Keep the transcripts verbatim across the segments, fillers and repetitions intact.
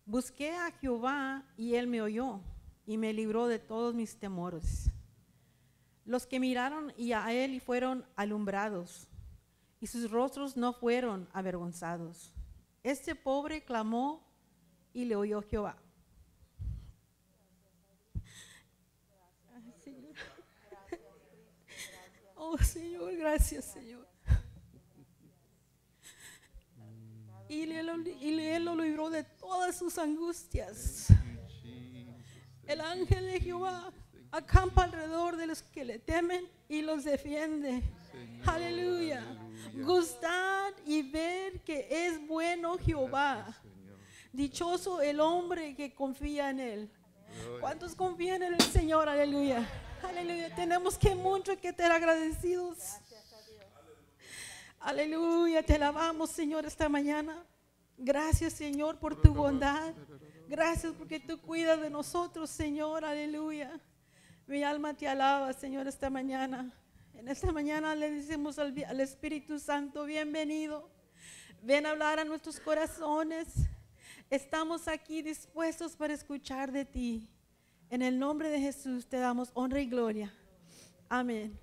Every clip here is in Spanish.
Busqué a Jehová y él me oyó y me libró de todos mis temores. Los que miraron y a él fueron alumbrados y sus rostros no fueron avergonzados. Este pobre clamó y le oyó Jehová. Ay, Señor. Oh, Señor, gracias, Señor. Y él, y él lo libró de todas sus angustias. El ángel de Jehová acampa alrededor de los que le temen y los defiende. Señor, aleluya. aleluya. Gustad y ver que es bueno Jehová. Gracias, dichoso el hombre que confía en él. ¿Cuántos confían en el Señor? Aleluya. Aleluya. Tenemos que mucho que estar agradecidos. Aleluya. Te alabamos, Señor, esta mañana. Gracias, Señor, por tu bondad. Gracias porque tú cuidas de nosotros, Señor. Aleluya. Mi alma te alaba, Señor, esta mañana. En esta mañana le decimos al, al Espíritu Santo, bienvenido. Ven a hablar a nuestros corazones. Estamos aquí dispuestos para escuchar de ti. En el nombre de Jesús te damos honra y gloria. Amén.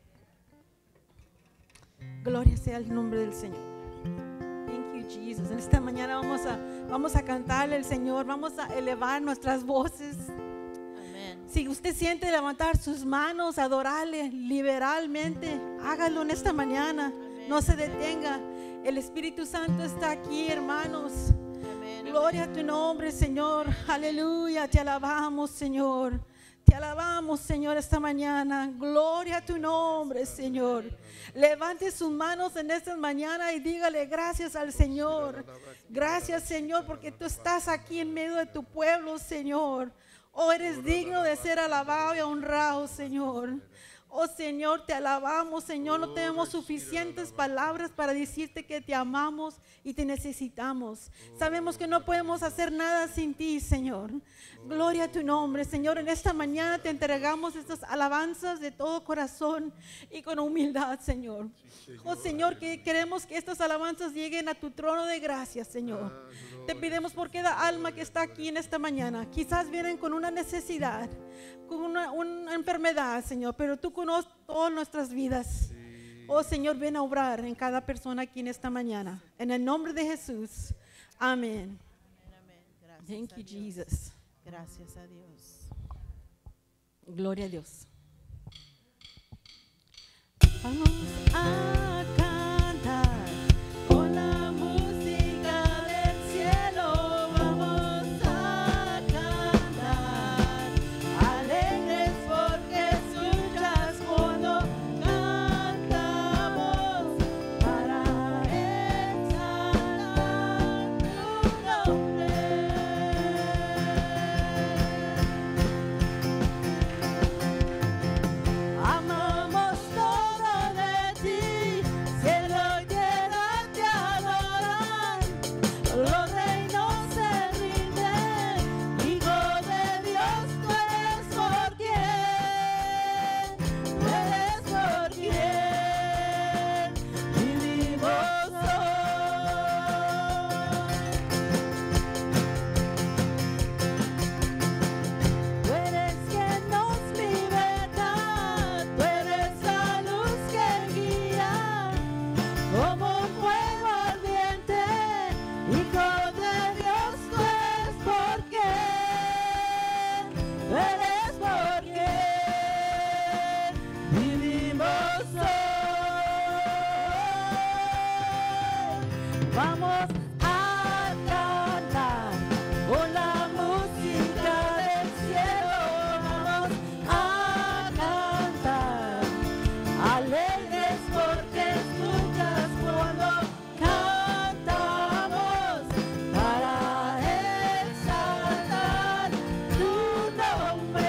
Gloria sea el nombre del Señor. Thank you, Jesus. En esta mañana vamos a, vamos a cantarle al Señor. Vamos a elevar nuestras voces. Si usted siente levantar sus manos, adorarle liberalmente, hágalo en esta mañana. Amén. No se detenga. El Espíritu Santo está aquí, hermanos. Amén. Gloria a tu nombre, Señor. Aleluya. Te alabamos, Señor. Te alabamos, Señor, esta mañana. Gloria a tu nombre, Señor. Levante sus manos en esta mañana y dígale gracias al Señor. Gracias, Señor, porque tú estás aquí en medio de tu pueblo, Señor. Oh, eres digno de ser alabado y honrado, Señor. Oh, Señor, te alabamos, Señor. No tenemos suficientes palabras para decirte que te amamos y te necesitamos. Sabemos que no podemos hacer nada sin ti, Señor. Gloria a tu nombre, Señor. En esta mañana te entregamos estas alabanzas de todo corazón y con humildad, Señor. Oh, Señor, que queremos que estas alabanzas lleguen a tu trono de gracia, Señor. Te pedimos por cada alma que está aquí en esta mañana. Quizás vienen con una necesidad, con una, una enfermedad, Señor, pero tú conoces todas nuestras vidas. Oh, Señor, ven a obrar en cada persona aquí en esta mañana. En el nombre de Jesús. Amén. Amén, amén. Gracias. Thank you, Dios. Jesus. Gracias a Dios. Gloria a Dios. Vamos a cantar con la música del cielo. Vamos a cantar alegres porque escuchas cuando cantamos para exaltar tu nombre. Amamos todo de ti, cielo y tierra te adoran, los reinos se rinden, Hijo de Dios, tú eres por quien, tú eres por quien vivimos hoy. Tú eres quien nos liberta, tú eres la luz que guía, como un fuego ardiente, Hijo de Dios, tú eres por quien, tú eres por quien vivimos hoy. Vamos a cantar con la música del cielo. Vamos a cantar alegres porque escuchas cuando cantamos para exaltar tu nombre.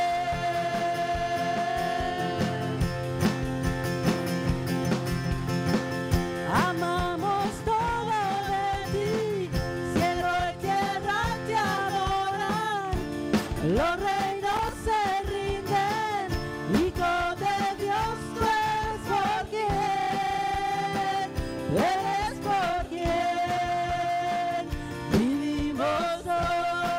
Amamos todo de ti, cielo y tierra te adoran, los reinos se rinden, Hijo de Dios, tú eres por quien, tú eres por quien vivimos hoy.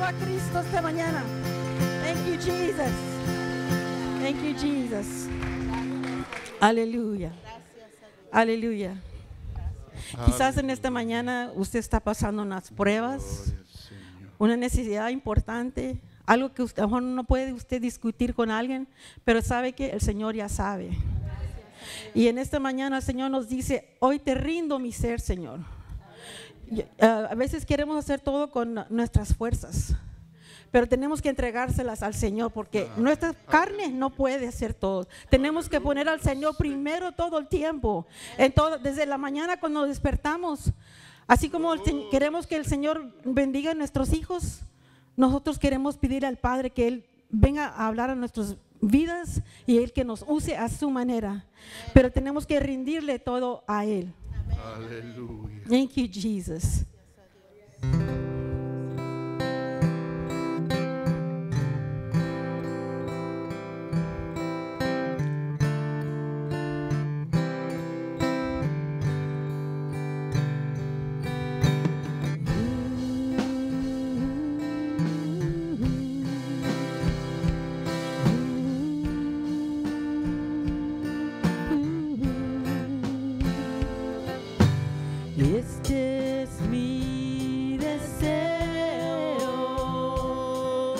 alabando a Cristo esta mañana. Thank you, Jesus. Thank you, Jesus. Aleluya. Aleluya. Quizás en esta mañana usted está pasando unas pruebas, una necesidad importante, algo que usted, a lo mejor no puede usted discutir con alguien, pero sabe que el Señor ya sabe. Y en esta mañana el Señor nos dice, hoy te rindo mi ser, Señor. Y, uh, a veces queremos hacer todo con nuestras fuerzas, pero tenemos que entregárselas al Señor porque nuestra carne no puede hacer todo. Tenemos que poner al Señor primero todo el tiempo, en todo, desde la mañana cuando despertamos. Así como el, queremos que el Señor bendiga a nuestros hijos, nosotros queremos pedir al Padre que Él venga a hablar a nuestras vidas y Él que nos use a su manera. Pero tenemos que rendirle todo a Él. Aleluya. Thank you, Jesus. Este es mi deseo,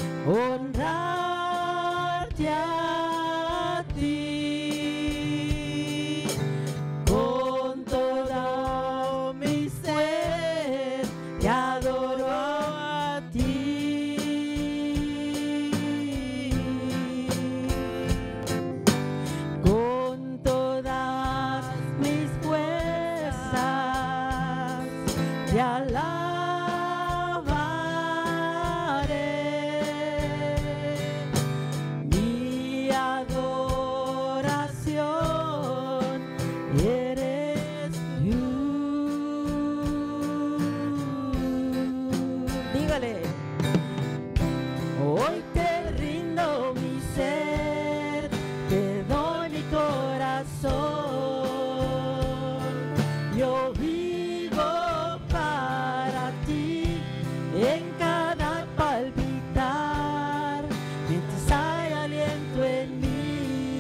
honrarte a ti, con todo mi ser, te adoro a ti, con todas mis fuerzas. Te alabaré, mi adoración eres tú. Dígale, hoy te rindo mi ser, te doy mi corazón, yo en cada palpitar, mientras hay aliento en mí,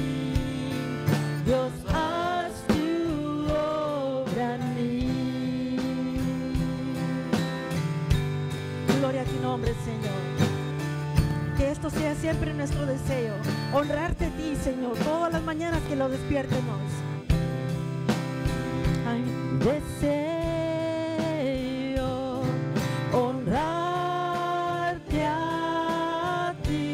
Dios, haz tu obra en mí. Gloria a tu nombre, Señor. Que esto sea siempre nuestro deseo, honrarte a ti, Señor, todas las mañanas que lo despiértemos. Ay, deseo honrarte a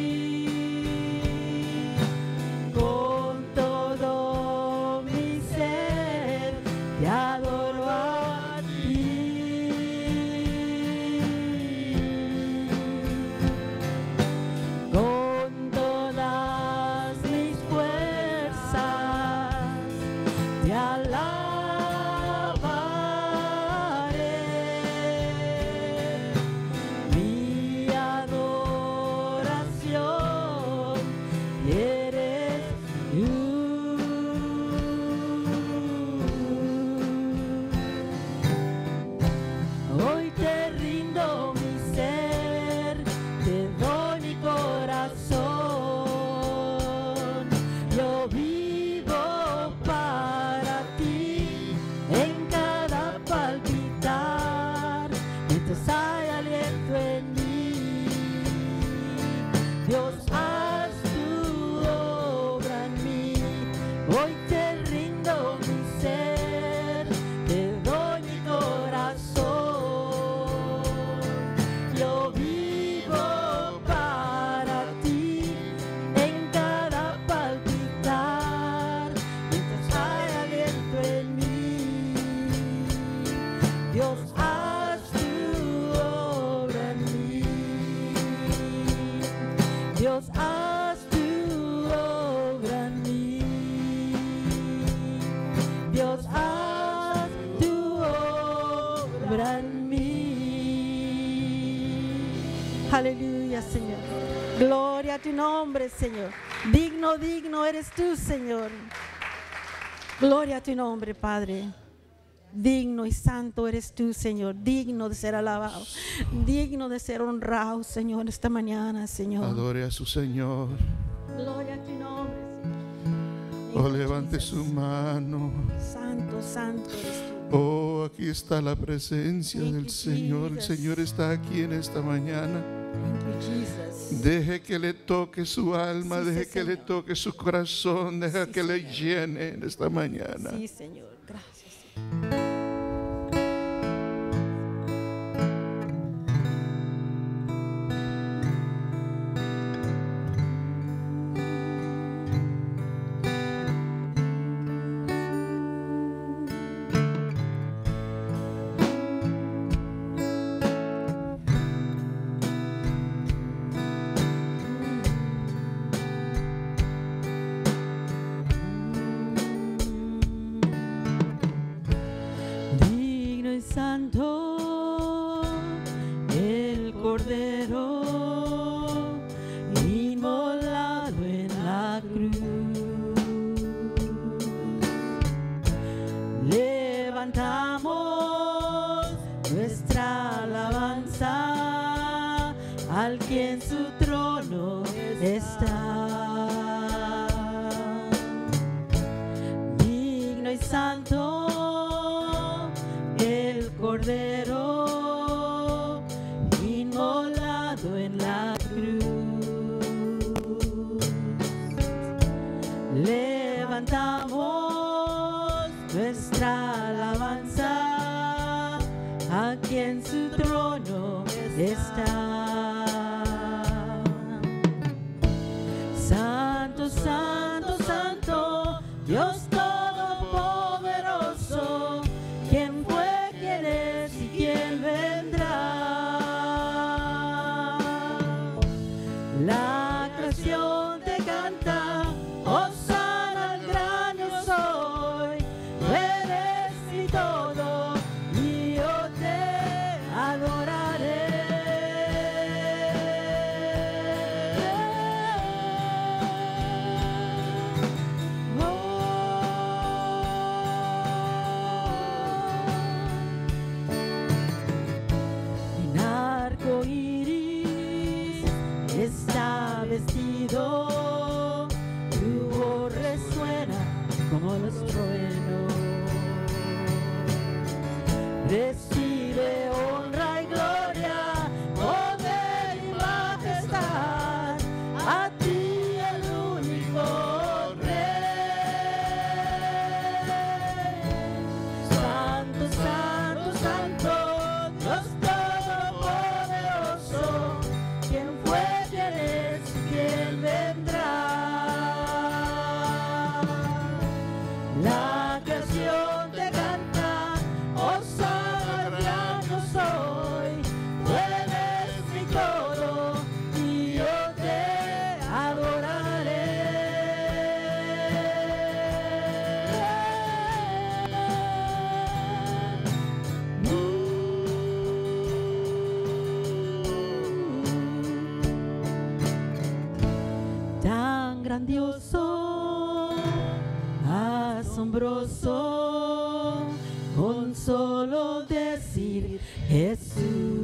ti, con todo mi ser, te adoro a ti, con todas mis fuerzas, te alabaré. Hoy te rindo mi ser, te doy mi corazón, yo vivo para ti, en cada palpitar, mientras hay aliento en mí, Dios, haz tu obra en mí. Hoy te rindo mi ser, te doy mi corazón, yo vivo para ti, en cada palpitar, mientras hay aliento en mí, Dios, haz tu obra en mí, Dios, haz tu obra en mí, Dios, haz tu obra en mí. Aleluya, Señor. Gloria a tu nombre, Señor. Digno, digno eres tú, Señor. Gloria a tu nombre, Padre. Digno y santo eres tú, Señor, digno de ser alabado, digno de ser honrado, Señor, esta mañana, Señor. Adore a su Señor. Gloria a tu nombre, Señor. Oh, levante su mano. Santo, santo eres tú. Oh, aquí está la presencia Thank del you, Señor. El Jesus. Señor está aquí en esta mañana. Thank you, Jesus. Deje que le toque su alma, Sí, deje sí, que le Señor. toque su corazón, deje Sí, que le Señor. llene en esta mañana. Sí, Señor, gracias, Señor. Digno y santo el Cordero inmolado en la cruz. Levantamos nuestra alabanza al que en su trono está. Digno y santo el Cordero inmolado en la cruz. Levantamos nuestra alabanza a quien su trono está. Santo, santo, santo, Dios todopoderoso, ¿quién fue, quién es y quién vendrá? La creación te canta, Hosana al gran yo soy. Tú eres mi todo y yo te adoraré. En arco iris está vestido, tu voz resuena como los truenos. Recibe honra y gloria, poder y majestad, a ti el único Rey. Santo, santo, santo, Dios todopoderoso, ¿quién fue, quién es y quién vendrá? La creación te canta, Hosana al gran yo soy. Tú eres mi todo y yo te adoraré. Tan grandioso, asombroso, con solo decir Jesús.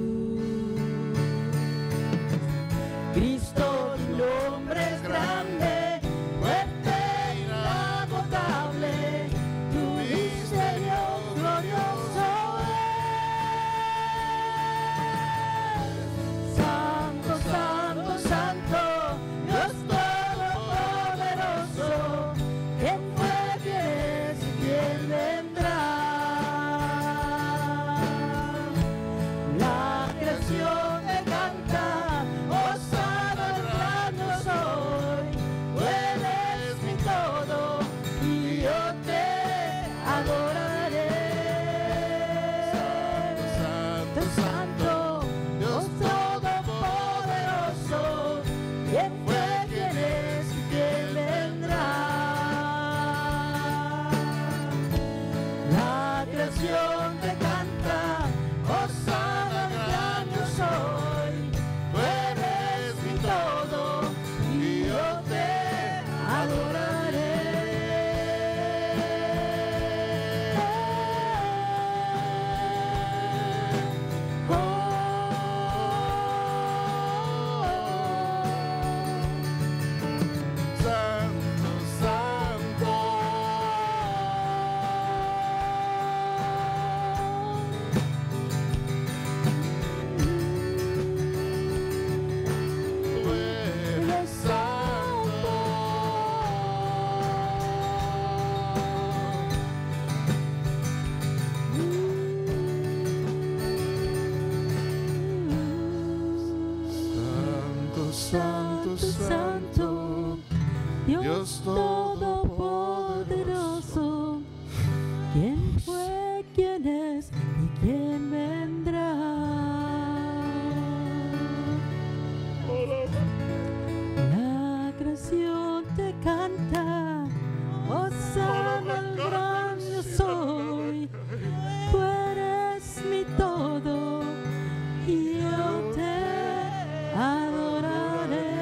Cristo, tu nombre es grande, fuerte, inagotable, tu misterio glorioso es. Santo, santo, santo, Dios todopoderoso, ¿quién fue, quién es y quién vendrá? La santo, santo, Dios todopoderoso. ¿Quién fue, quién es y quién vendrá? La creación te canta, Hosana al gran yo soy. Tú eres mi todo y yo te adoraré.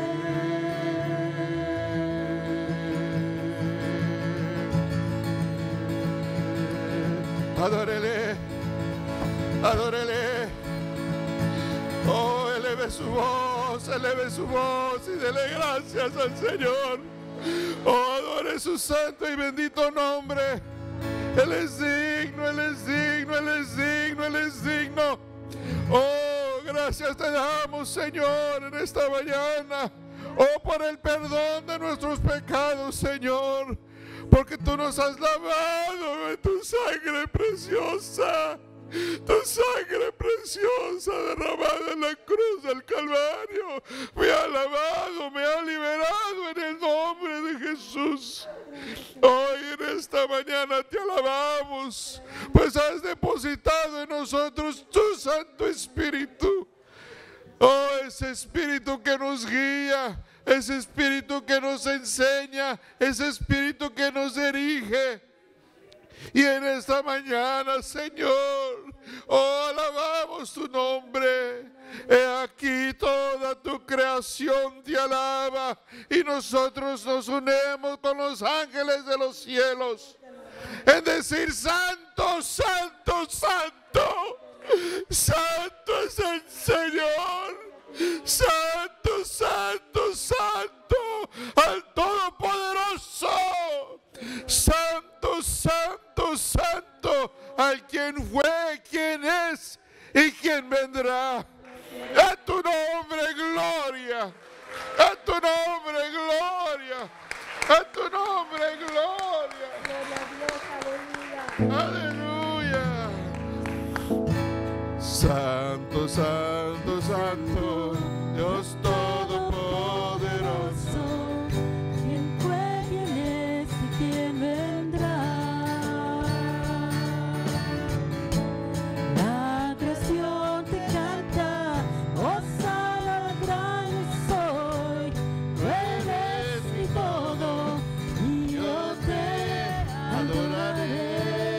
Adórele, adórele. Oh, eleve su voz, eleve su voz y dele gracias al Señor. Oh, adore su santo y bendito nombre. Él es digno, Él es digno, Él es digno, Él es digno. Oh, gracias te damos, Señor, en esta mañana. Oh, por el perdón de nuestros pecados, Señor. Porque tú nos has lavado en tu sangre preciosa. Tu sangre preciosa derramada en la cruz del Calvario me ha lavado, me ha liberado en el nombre de Jesús. Hoy en esta mañana te alabamos, pues has depositado en nosotros tu Santo Espíritu. Oh, ese Espíritu que nos guía, ese Espíritu que nos enseña, ese Espíritu que nos dirige. Y en esta mañana, Señor, oh, alabamos tu nombre. He aquí toda tu creación te alaba y nosotros nos unimos con los ángeles de los cielos en decir: Santo, Santo, Santo, Santo es el Señor. Santo, Santo, Santo, al Todopoderoso. Santo, Santo, Santo, al quien fue, quien es y quien vendrá. A tu nombre, gloria. A tu nombre, gloria. A tu nombre, gloria. Aleluya. Santo, santo, santo, Dios todopoderoso. ¿Quién fue, quién es y quién vendrá? La creación te canta, Hosana al gran yo soy. Tú eres mi todo y yo te adoraré.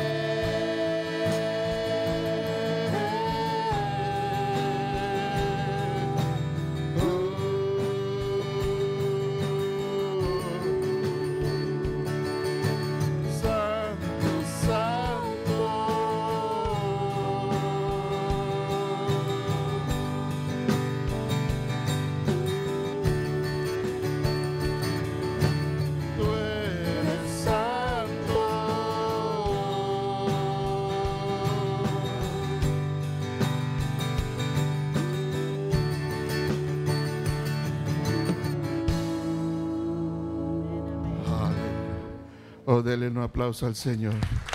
Oh, dele un aplauso al Señor.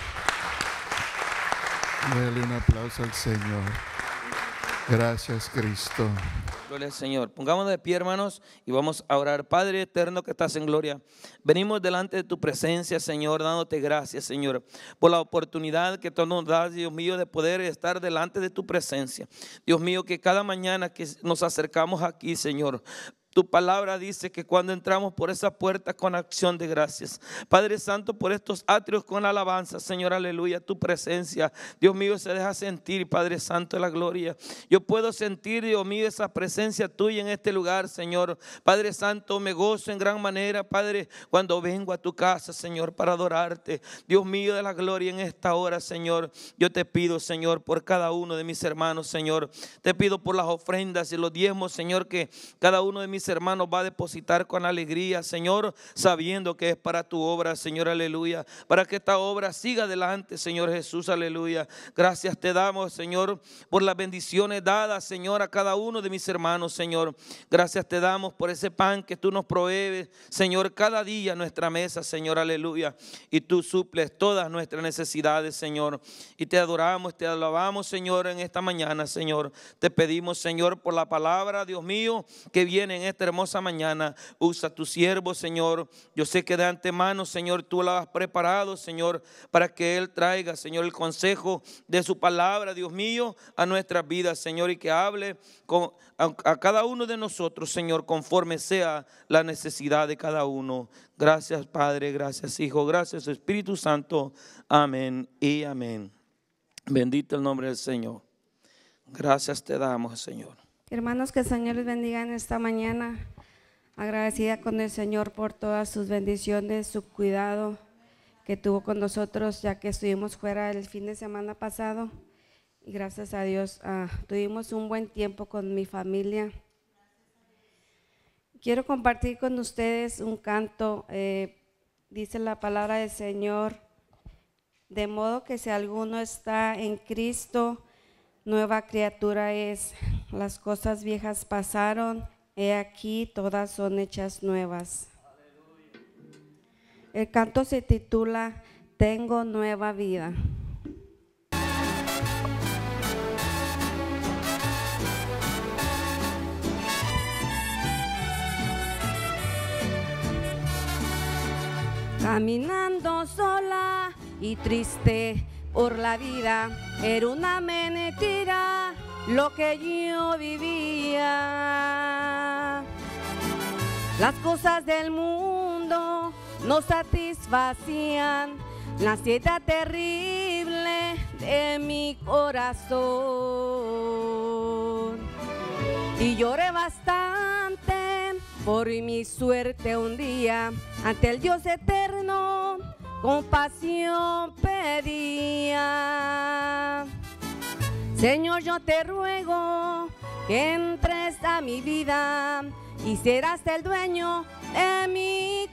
Dele un aplauso al Señor. Gracias, Cristo. Gloria al Señor. Pongámonos de pie, hermanos, y vamos a orar. Padre eterno que estás en gloria, venimos delante de tu presencia, Señor, dándote gracias, Señor, por la oportunidad que tú nos das, Dios mío, de poder estar delante de tu presencia. Dios mío, que cada mañana que nos acercamos aquí, Señor, tu palabra dice que cuando entramos por esa puerta con acción de gracias, Padre Santo, por estos atrios con alabanza, Señor, aleluya, tu presencia, Dios mío, se deja sentir, Padre Santo de la gloria. Yo puedo sentir, Dios mío, esa presencia tuya en este lugar, Señor. Padre Santo, me gozo en gran manera, Padre, cuando vengo a tu casa, Señor, para adorarte. Dios mío de la gloria, en esta hora, Señor, yo te pido, Señor, por cada uno de mis hermanos, Señor. Te pido por las ofrendas y los diezmos, Señor, que cada uno de mis hermanos va a depositar con alegría, Señor, sabiendo que es para tu obra, Señor, aleluya, para que esta obra siga adelante, Señor Jesús, aleluya. Gracias te damos, Señor, por las bendiciones dadas, Señor, a cada uno de mis hermanos, Señor. Gracias te damos por ese pan que tú nos provees, Señor, cada día a nuestra mesa, Señor, aleluya, y tú suples todas nuestras necesidades, Señor, y te adoramos, te alabamos, Señor, en esta mañana, Señor. Te pedimos, Señor, por la palabra, Dios mío, que viene en esta esta hermosa mañana. Usa a tu siervo, Señor. Yo sé que de antemano, Señor, tú lo has preparado, Señor, para que Él traiga, Señor, el consejo de su palabra, Dios mío, a nuestras vidas, Señor, y que hable con, a, a cada uno de nosotros, Señor, conforme sea la necesidad de cada uno. Gracias, Padre, gracias, Hijo, gracias, Espíritu Santo. Amén y amén. Bendito el nombre del Señor. Gracias te damos, Señor. Hermanos, que el Señor les bendiga en esta mañana. Agradecida con el Señor por todas sus bendiciones, su cuidado que tuvo con nosotros, ya que estuvimos fuera el fin de semana pasado. Y gracias a Dios uh, tuvimos un buen tiempo con mi familia. Quiero compartir con ustedes un canto. Eh, dice la palabra del Señor: de modo que si alguno está en Cristo, nueva criatura es. Las cosas viejas pasaron, he aquí todas son hechas nuevas. El canto se titula Tengo nueva vida. Caminando sola y triste por la vida, era una mentira lo que yo vivía. Las cosas del mundo no satisfacían la ansiedad terrible de mi corazón. Y lloré bastante por mi suerte un día, ante el Dios eterno compasión pedía. Señor, yo te ruego que entres a mi vida y serás el dueño de mi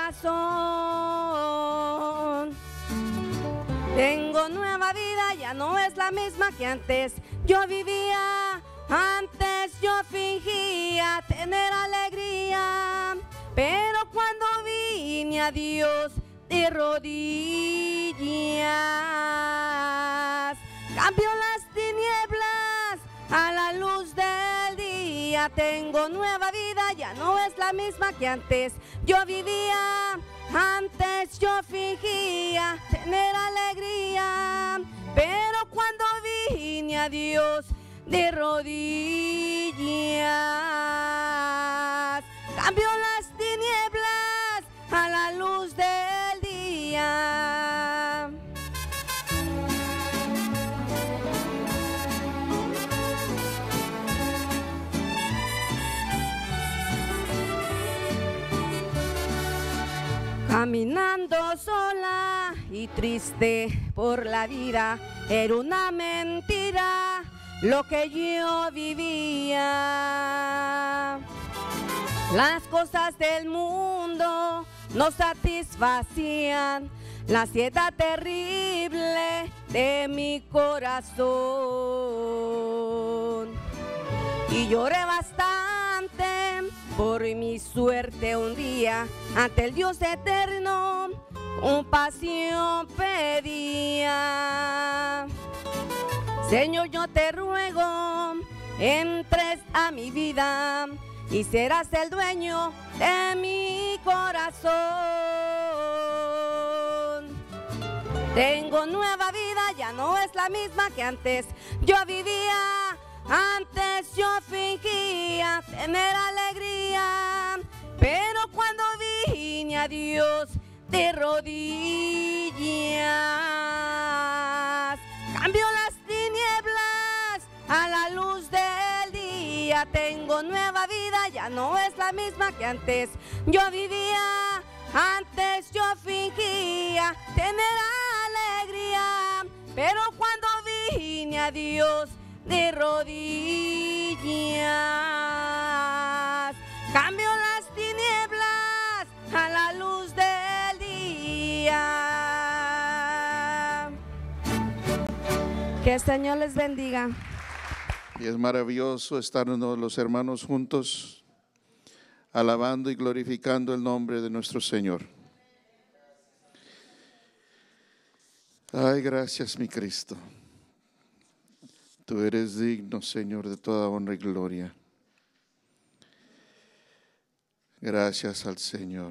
corazón. Tengo nueva vida, ya no es la misma que antes yo vivía. Antes yo fingía tener alegría, pero cuando vine a Dios de rodillas, cambió las tinieblas a la luz del día. Tengo nueva vida, ya no es la misma que antes yo vivía. Antes yo fingía tener alegría, pero cuando vine a Dios de rodillas, cambió las tinieblas a la luz del día. Caminando sola y triste por la vida, era una mentira lo que yo vivía. Las cosas del mundo no satisfacían la ansiedad terrible de mi corazón. Y lloré bastante por mi suerte un día, ante el Dios eterno compasión pedía. Señor, yo te ruego, entres a mi vida y serás el dueño de mi corazón. Tengo nueva vida, ya no es la misma que antes yo vivía. Antes yo fingía tener alegría, pero cuando vine a Dios de rodillas, cambió las tinieblas a la luz del día. Tengo nueva vida, ya no es la misma que antes yo vivía. Antes yo fingía tener alegría, pero cuando vine a Dios de rodillas, cambió las tinieblas a la luz del día. Que el Señor les bendiga. Y es maravilloso estar los hermanos juntos, alabando y glorificando el nombre de nuestro Señor. Ay, gracias, mi Cristo. Tú eres digno, Señor, de toda honra y gloria. Gracias al Señor.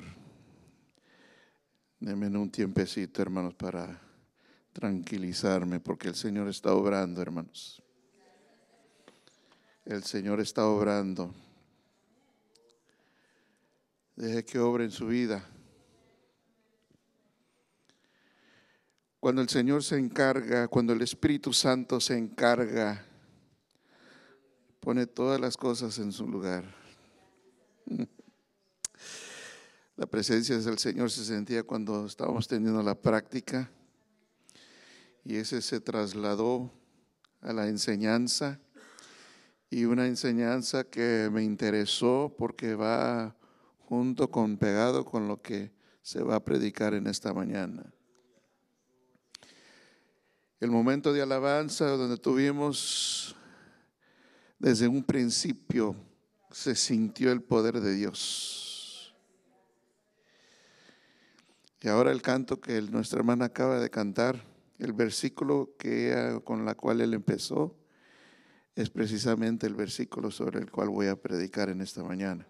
Denme un tiempecito, hermanos, para tranquilizarme, porque el Señor está obrando, hermanos. El Señor está obrando. Deje que obre en su vida. Cuando el Señor se encarga, cuando el Espíritu Santo se encarga, pone todas las cosas en su lugar. La presencia del Señor se sentía cuando estábamos teniendo la práctica, y ese se trasladó a la enseñanza, y una enseñanza que me interesó porque va junto con, pegado con lo que se va a predicar en esta mañana. El momento de alabanza donde tuvimos, desde un principio se sintió el poder de Dios. Y ahora el canto que nuestra hermana acaba de cantar, el versículo que ella, con la cual él empezó, es precisamente el versículo sobre el cual voy a predicar en esta mañana.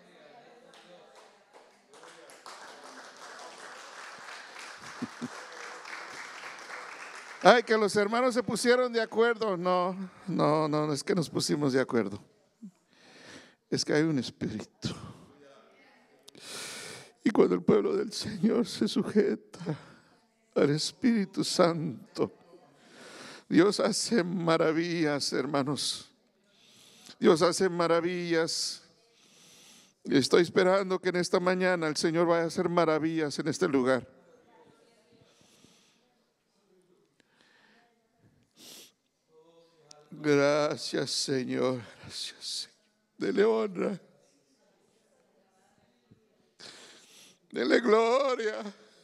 Ay, que los hermanos se pusieron de acuerdo. No, no, no, es que nos pusimos de acuerdo. Es que hay un espíritu. Y cuando el pueblo del Señor se sujeta al Espíritu Santo, Dios hace maravillas, hermanos. Dios hace maravillas. Y estoy esperando que en esta mañana el Señor vaya a hacer maravillas en este lugar. Gracias, Señor. Gracias, Señor. Dele honra. Dele gloria.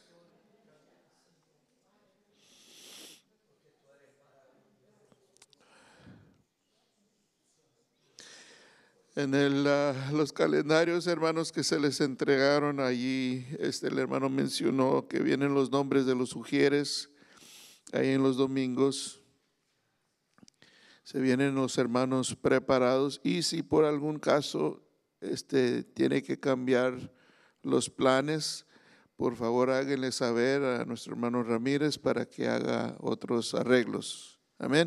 En el, uh, los calendarios, hermanos, que se les entregaron allí, este, el hermano mencionó que vienen los nombres de los ujieres ahí en los domingos. Se vienen los hermanos preparados, y si por algún caso este, tiene que cambiar los planes, por favor háganle saber a nuestro hermano Ramírez para que haga otros arreglos. Amén.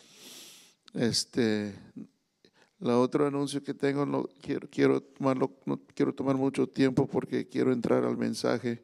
Este, la otro anuncio que tengo, no quiero, quiero tomarlo, no quiero tomar mucho tiempo porque quiero entrar al mensaje.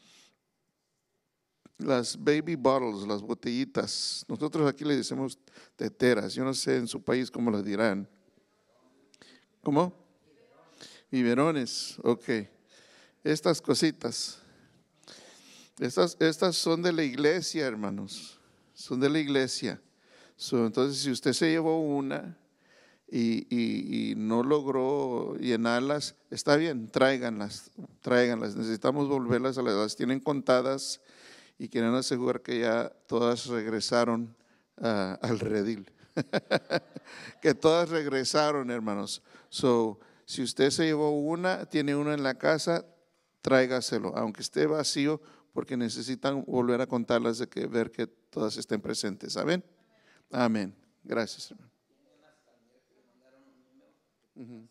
Las baby bottles, las botellitas, nosotros aquí le decimos teteras, yo no sé en su país cómo las dirán. ¿Cómo? Biberones, ok. Estas cositas, estas, estas son de la iglesia, hermanos, son de la iglesia. So, entonces, si usted se llevó una y, y, y no logró llenarlas, está bien, tráiganlas, tráiganlas. Necesitamos volverlas a las, las tienen contadas. Y quieren asegurar que ya todas regresaron uh, al redil. Que todas regresaron, hermanos. So, si usted se llevó una, tiene una en la casa, tráigaselo, aunque esté vacío, porque necesitan volver a contarlas, de que ver que todas estén presentes. ¿Saben? Amén. Gracias, hermano. Uh-huh.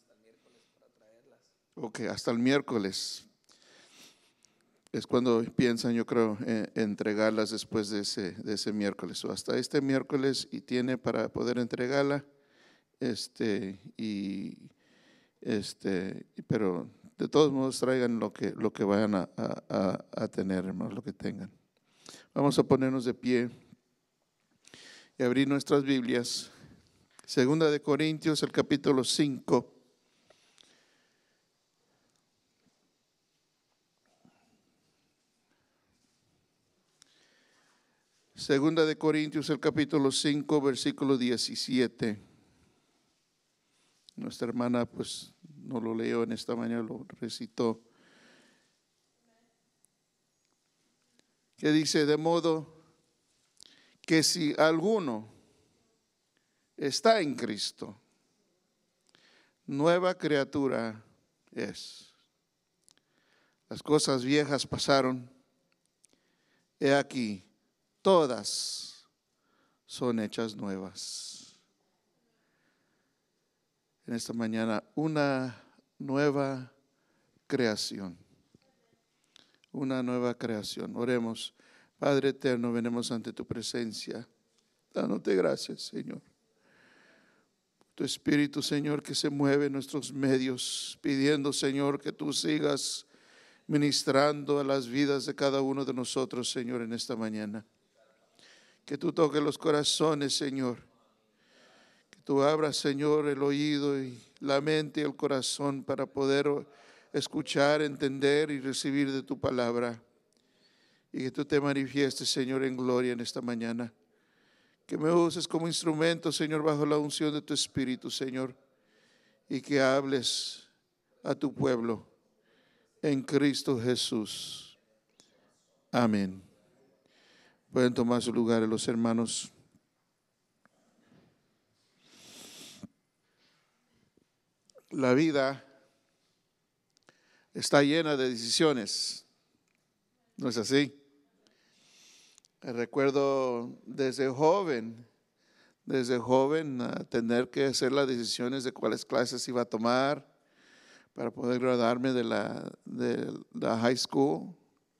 Ok, hasta el miércoles. Es cuando piensan, yo creo, eh, entregarlas después de ese, de ese miércoles, o hasta este miércoles, y tiene para poder entregarla, este, y este, pero de todos modos traigan lo que, lo que vayan a, a, a tener, hermanos, lo que tengan. Vamos a ponernos de pie y abrir nuestras Biblias. Segunda de Corintios, el capítulo cinco. Segunda de Corintios, el capítulo cinco, versículo diecisiete. Nuestra hermana pues no lo leyó en esta mañana, lo recitó. Que dice: de modo que si alguno está en Cristo, nueva criatura es. Las cosas viejas pasaron, he aquí, todas son hechas nuevas. En esta mañana, una nueva creación. Una nueva creación. Oremos. Padre eterno, venimos ante tu presencia, dándote gracias, Señor. Tu Espíritu, Señor, que se mueve en nuestros medios, pidiendo, Señor, que tú sigas ministrando a las vidas de cada uno de nosotros, Señor, en esta mañana. Que tú toques los corazones, Señor. Que tú abras, Señor, el oído y la mente y el corazón para poder escuchar, entender y recibir de tu palabra. Y que tú te manifiestes, Señor, en gloria en esta mañana. Que me uses como instrumento, Señor, bajo la unción de tu Espíritu, Señor. Y que hables a tu pueblo en Cristo Jesús. Amén. Pueden tomar su lugar los hermanos. La vida está llena de decisiones. ¿No es así? Recuerdo desde joven, desde joven a tener que hacer las decisiones de cuáles clases iba a tomar para poder graduarme de la, de la high school.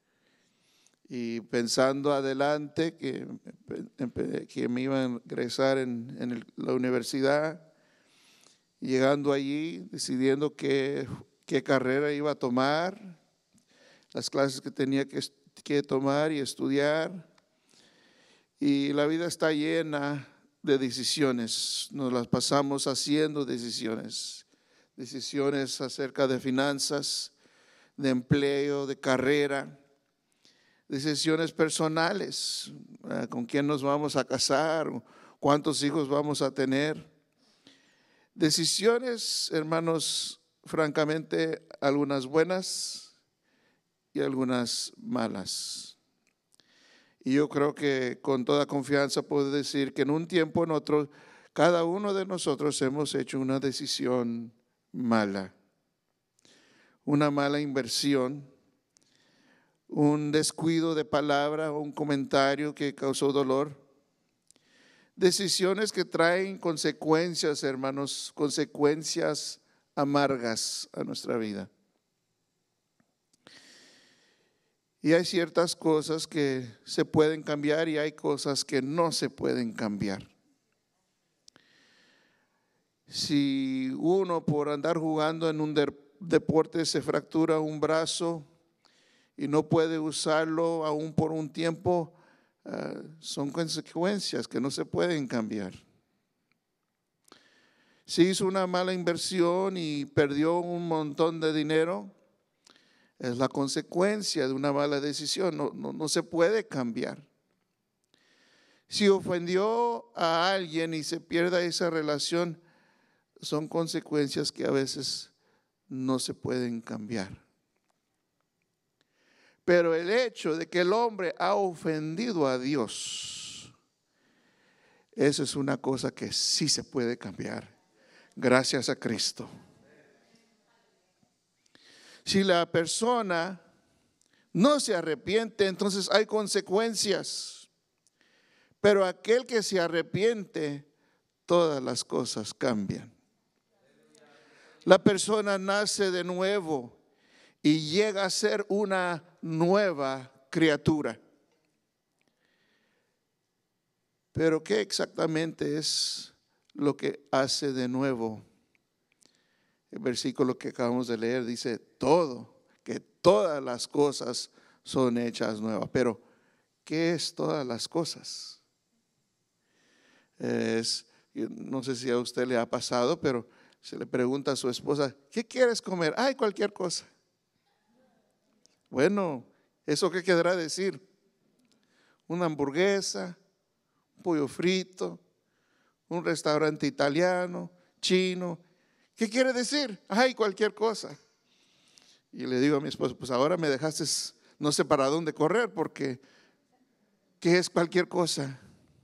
Y pensando adelante que, que me iba a ingresar en, en el, la universidad, llegando allí, decidiendo qué, qué carrera iba a tomar, las clases que tenía que, que tomar y estudiar. Y la vida está llena de decisiones, nos las pasamos haciendo decisiones, decisiones acerca de finanzas, de empleo, de carrera, decisiones personales, con quién nos vamos a casar, cuántos hijos vamos a tener. Decisiones, hermanos, francamente, algunas buenas y algunas malas. Y yo creo que con toda confianza puedo decir que en un tiempo o en otro, cada uno de nosotros hemos hecho una decisión mala, una mala inversión, un descuido de palabra o un comentario que causó dolor. Decisiones que traen consecuencias, hermanos, consecuencias amargas a nuestra vida. Y hay ciertas cosas que se pueden cambiar y hay cosas que no se pueden cambiar. Si uno por andar jugando en un deporte se fractura un brazo y no puede usarlo aún por un tiempo, uh, son consecuencias que no se pueden cambiar. Si hizo una mala inversión y perdió un montón de dinero, es la consecuencia de una mala decisión, no, no, no se puede cambiar. Si ofendió a alguien y se pierde esa relación, son consecuencias que a veces no se pueden cambiar. Pero el hecho de que el hombre ha ofendido a Dios, eso es una cosa que sí se puede cambiar, gracias a Cristo. Si la persona no se arrepiente, entonces hay consecuencias. Pero aquel que se arrepiente, todas las cosas cambian. La persona nace de nuevo y llega a ser una nueva criatura. Pero ¿qué exactamente es lo que hace de nuevo? El versículo que acabamos de leer dice todo, que todas las cosas son hechas nuevas. Pero ¿qué es todas las cosas? Es, no sé si a usted le ha pasado, pero se le pregunta a su esposa, ¿qué quieres comer? Ay, cualquier cosa. Bueno, ¿eso qué querrá decir? Una hamburguesa, un pollo frito, un restaurante italiano, chino. ¿Qué quiere decir? Ay, cualquier cosa. Y le digo a mi esposo, pues ahora me dejaste, no sé para dónde correr, porque ¿qué es cualquier cosa?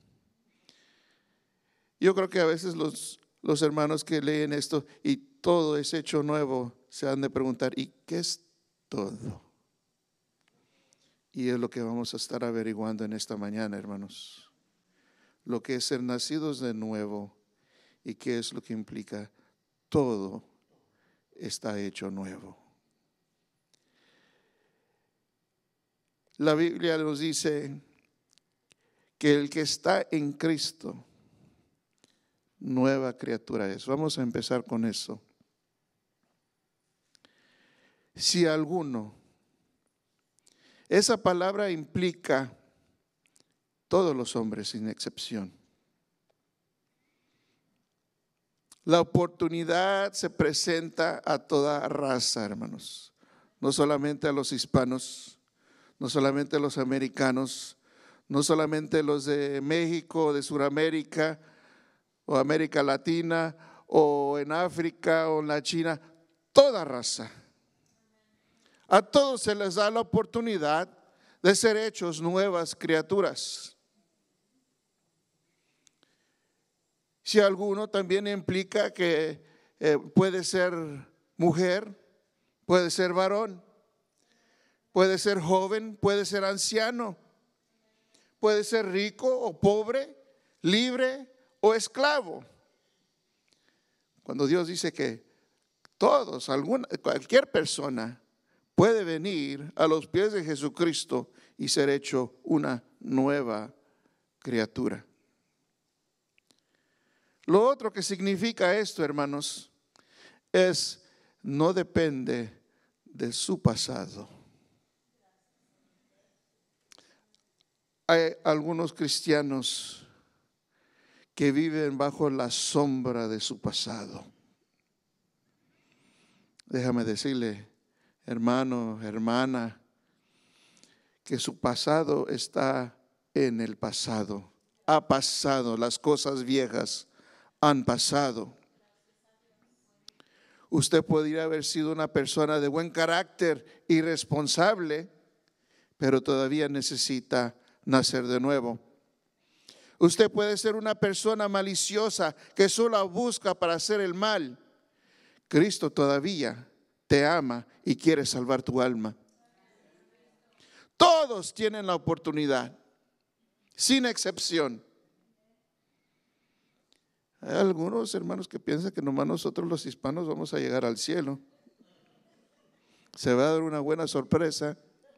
Yo creo que a veces los, los hermanos que leen esto y todo es hecho nuevo, se han de preguntar, ¿y qué es todo? Y es lo que vamos a estar averiguando en esta mañana, hermanos. Lo que es ser nacidos de nuevo y qué es lo que implica todo está hecho nuevo. la Biblia nos dice que el que está en Cristo, nueva criatura es. Vamos a empezar con eso. Si alguno, esa palabra implica todos los hombres sin excepción. La oportunidad se presenta a toda raza, hermanos. No solamente a los hispanos, no solamente a los americanos, no solamente los de México, de Sudamérica, o América Latina, o en África, o en la China, toda raza. A todos se les da la oportunidad de ser hechos nuevas criaturas. Si alguno también implica que eh, puede ser mujer, puede ser varón, puede ser joven, puede ser anciano, puede ser rico o pobre, libre o esclavo. Cuando Dios dice que todos, alguna, cualquier persona puede venir a los pies de Jesucristo y ser hecho una nueva criatura. Lo otro que significa esto, hermanos, es no depende de su pasado. Hay algunos cristianos que viven bajo la sombra de su pasado. Déjame decirle, hermano, hermana, que su pasado está en el pasado. Ha pasado, las cosas viejas han pasado. Usted podría haber sido una persona de buen carácter y responsable, pero todavía necesita nacer de nuevo. Usted puede ser una persona maliciosa que solo busca para hacer el mal. Cristo todavía te ama y quiere salvar tu alma. Todos tienen la oportunidad, sin excepción. Hay algunos hermanos que piensan que nomás nosotros los hispanos vamos a llegar al cielo. Se va a dar una buena sorpresa.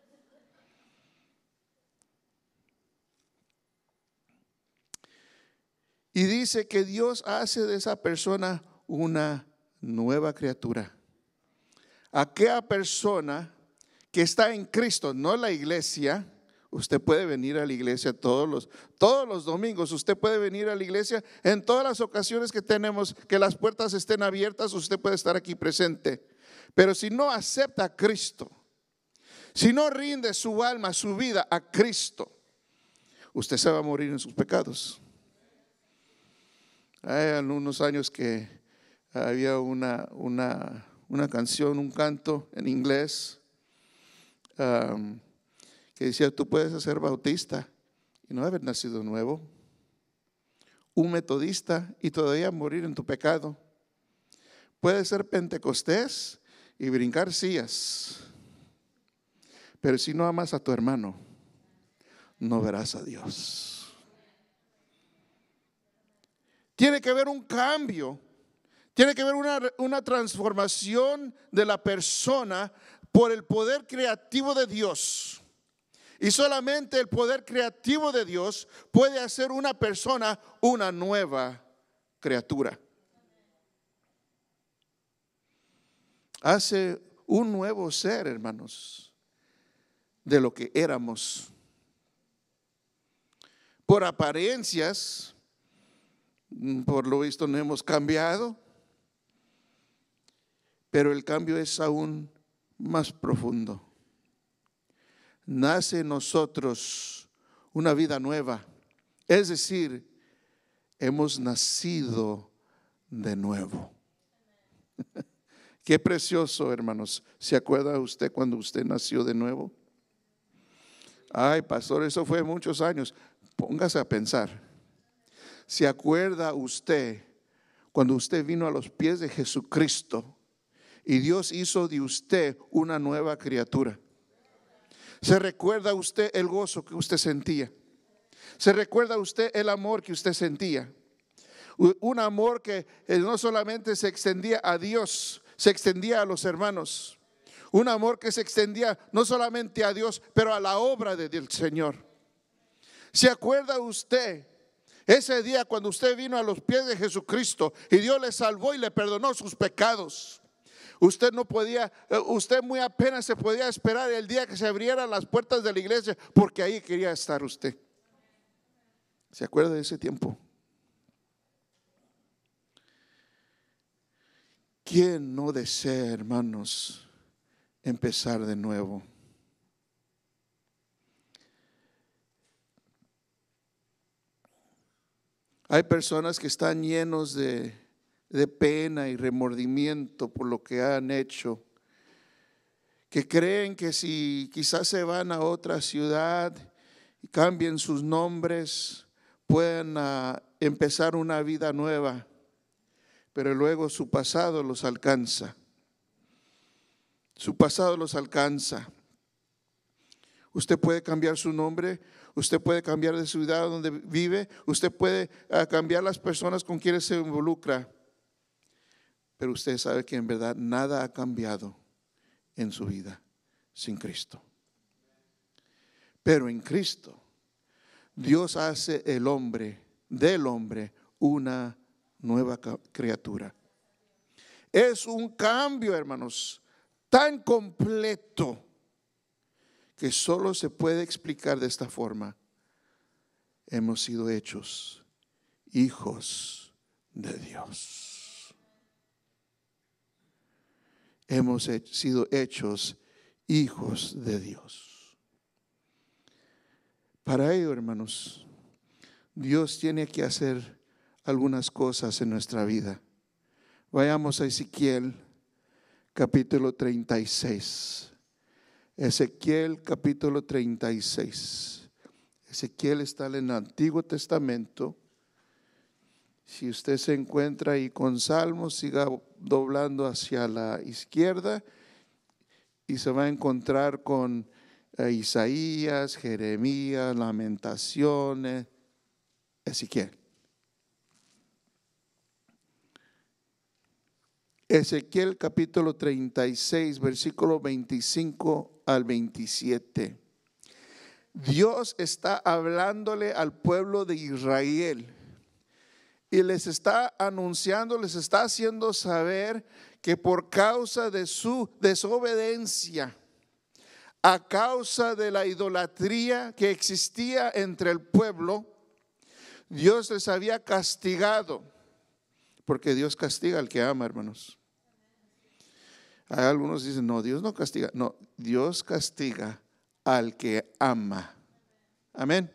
Y dice que Dios hace de esa persona una nueva criatura. Aquella persona que está en Cristo, no la iglesia. Usted puede venir a la iglesia todos los, todos los domingos. Usted puede venir a la iglesia en todas las ocasiones que tenemos, que las puertas estén abiertas. Usted puede estar aquí presente. Pero si no acepta a Cristo, si no rinde su alma, su vida a Cristo, usted se va a morir en sus pecados. Hay algunos años que había una, una, una canción, un canto en inglés. Um, que decía, tú puedes ser bautista y no haber nacido nuevo, un metodista y todavía morir en tu pecado. Puedes ser pentecostés y brincar sillas, pero si no amas a tu hermano, no verás a Dios. Tiene que haber un cambio, tiene que haber una, una transformación de la persona por el poder creativo de Dios. Y solamente el poder creativo de Dios puede hacer una persona una nueva criatura. Hace un nuevo ser, hermanos, de lo que éramos. Por apariencias, por lo visto no hemos cambiado, pero el cambio es aún más profundo. Nace en nosotros una vida nueva, es decir, hemos nacido de nuevo. Qué precioso, hermanos. ¿Se acuerda usted cuando usted nació de nuevo? Ay, pastor, eso fue muchos años. Póngase a pensar. ¿Se acuerda usted cuando usted vino a los pies de Jesucristo y Dios hizo de usted una nueva criatura? ¿Se recuerda usted el gozo que usted sentía? ¿Se recuerda usted el amor que usted sentía? Un amor que no solamente se extendía a Dios, se extendía a los hermanos. Un amor que se extendía no solamente a Dios, pero a la obra del Señor. ¿Se acuerda usted ese día cuando usted vino a los pies de Jesucristo y Dios le salvó y le perdonó sus pecados? Usted no podía, usted muy apenas se podía esperar el día que se abrieran las puertas de la iglesia, porque ahí quería estar usted. ¿Se acuerda de ese tiempo? ¿Quién no desea, hermanos, empezar de nuevo? Hay personas que están llenos de, de pena y remordimiento por lo que han hecho, que creen que si quizás se van a otra ciudad y cambien sus nombres, pueden uh, empezar una vida nueva, pero luego su pasado los alcanza. Su pasado los alcanza. Usted puede cambiar su nombre, usted puede cambiar de ciudad donde vive, usted puede uh, cambiar las personas con quienes se involucra, pero usted sabe que en verdad nada ha cambiado en su vida sin Cristo. Pero en Cristo, Dios hace el hombre, del hombre, una nueva criatura. Es un cambio, hermanos, tan completo que solo se puede explicar de esta forma. Hemos sido hechos hijos de Dios. Hemos sido hechos hijos de Dios. Para ello, hermanos, Dios tiene que hacer algunas cosas en nuestra vida. Vayamos a Ezequiel capítulo treinta y seis. Ezequiel capítulo treinta y seis. Ezequiel está en el Antiguo Testamento. Si usted se encuentra ahí con Salmos, siga doblando hacia la izquierda y se va a encontrar con eh, Isaías, Jeremías, Lamentaciones, Ezequiel. Ezequiel capítulo treinta y seis, versículo veinticinco al veintisiete. Dios está hablándole al pueblo de Israel y les está anunciando, les está haciendo saber que por causa de su desobediencia, a causa de la idolatría que existía entre el pueblo, Dios les había castigado, porque Dios castiga al que ama, hermanos. Hay algunos que dicen, no, Dios no castiga. No, Dios castiga al que ama. Amén.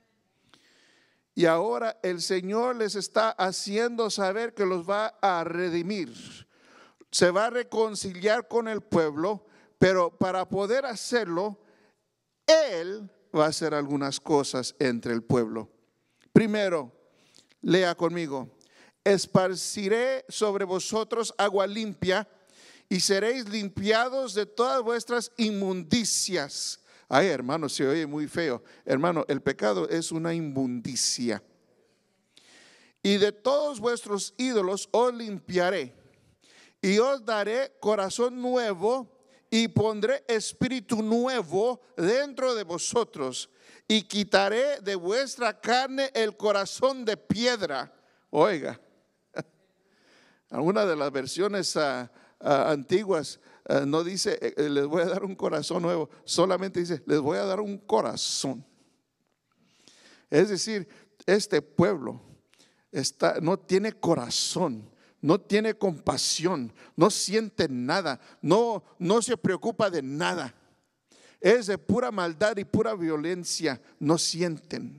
Y ahora el Señor les está haciendo saber que los va a redimir. Se va a reconciliar con el pueblo, pero para poder hacerlo, Él va a hacer algunas cosas entre el pueblo. Primero, lea conmigo. Esparciré sobre vosotros agua limpia y seréis limpiados de todas vuestras inmundicias. Ay, hermano, se oye muy feo. Hermano, el pecado es una inmundicia. Y de todos vuestros ídolos os limpiaré y os daré corazón nuevo y pondré espíritu nuevo dentro de vosotros y quitaré de vuestra carne el corazón de piedra. Oiga, alguna de las versiones uh, uh, antiguas uh, no dice eh, les voy a dar un corazón nuevo, solamente dice les voy a dar un corazón. Es decir, este pueblo está, no tiene corazón, no tiene compasión, no siente nada, no, no se preocupa de nada. Es de pura maldad y pura violencia, no sienten.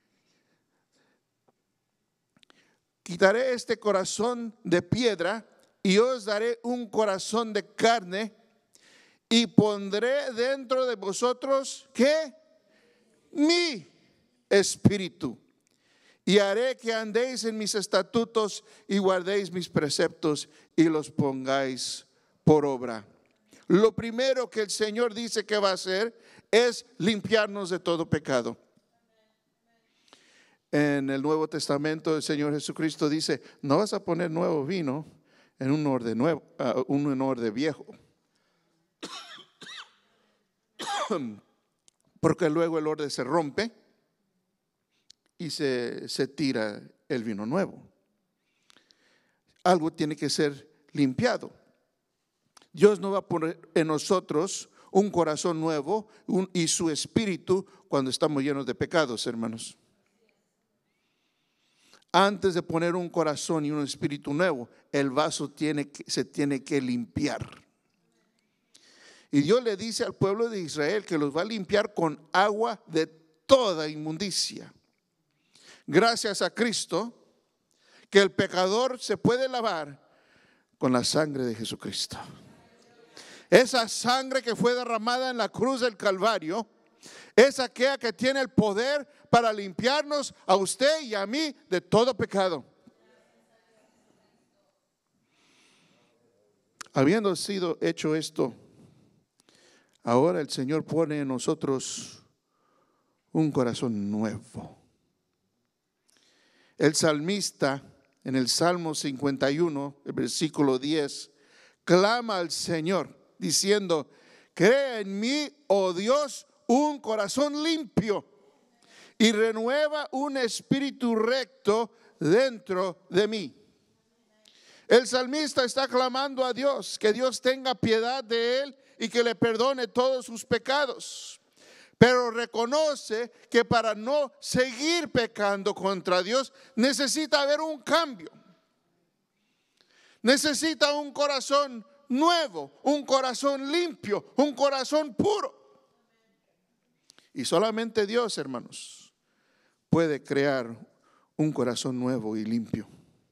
Quitaré este corazón de piedra y os daré un corazón de carne y pondré dentro de vosotros, ¿qué? Mi espíritu. Y haré que andéis en mis estatutos y guardéis mis preceptos y los pongáis por obra. Lo primero que el Señor dice que va a hacer es limpiarnos de todo pecado. En el Nuevo Testamento el Señor Jesucristo dice, no vas a poner nuevo vino en un odre nuevo, uh, un odre viejo. porque luego el odre se rompe y se, se tira el vino nuevo. Algo tiene que ser limpiado. Dios no va a poner en nosotros un corazón nuevo un, y su espíritu cuando estamos llenos de pecados, hermanos. Antes de poner un corazón y un espíritu nuevo, el vaso tiene que, se tiene que limpiar. Y Dios le dice al pueblo de Israel que los va a limpiar con agua de toda inmundicia. Gracias a Cristo, que el pecador se puede lavar con la sangre de Jesucristo. Esa sangre que fue derramada en la cruz del Calvario es aquella que tiene el poder para limpiarnos a usted y a mí de todo pecado. Habiendo sido hecho esto, ahora el Señor pone en nosotros un corazón nuevo. El salmista en el Salmo cincuenta y uno, el versículo diez, clama al Señor diciendo: crea en mí, oh Dios, un corazón limpio y renueva un espíritu recto dentro de mí. El salmista está clamando a Dios que Dios tenga piedad de él y que le perdone todos sus pecados, pero reconoce que para no seguir pecando contra Dios necesita haber un cambio. Necesita un corazón nuevo, un corazón limpio, un corazón puro. Y solamente Dios, hermanos, puede crear un corazón nuevo y limpio.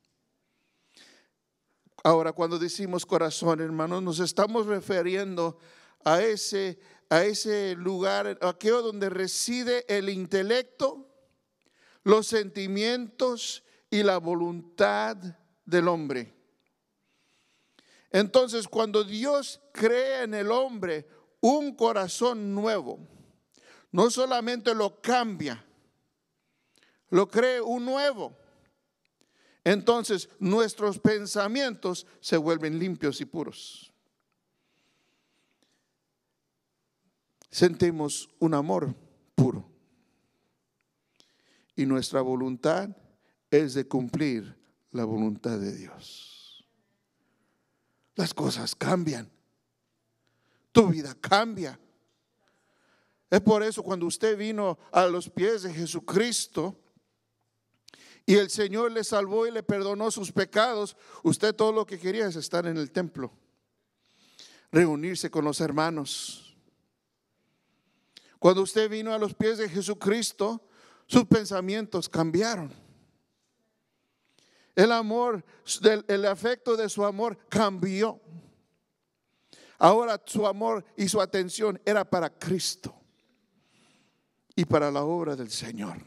Ahora, cuando decimos corazón, hermanos, nos estamos refiriendo a ese, a ese lugar, aquello donde reside el intelecto, los sentimientos y la voluntad del hombre. Entonces, cuando Dios crea en el hombre un corazón nuevo, no solamente lo cambia, lo crea un nuevo. Entonces nuestros pensamientos se vuelven limpios y puros. Sentimos un amor puro. Y nuestra voluntad es de cumplir la voluntad de Dios. Las cosas cambian. Tu vida cambia. Es por eso cuando usted vino a los pies de Jesucristo y el Señor le salvó y le perdonó sus pecados, usted todo lo que quería es estar en el templo, reunirse con los hermanos. Cuando usted vino a los pies de Jesucristo, sus pensamientos cambiaron. El amor, el afecto de su amor cambió. Ahora su amor y su atención era para Cristo y para la obra del Señor.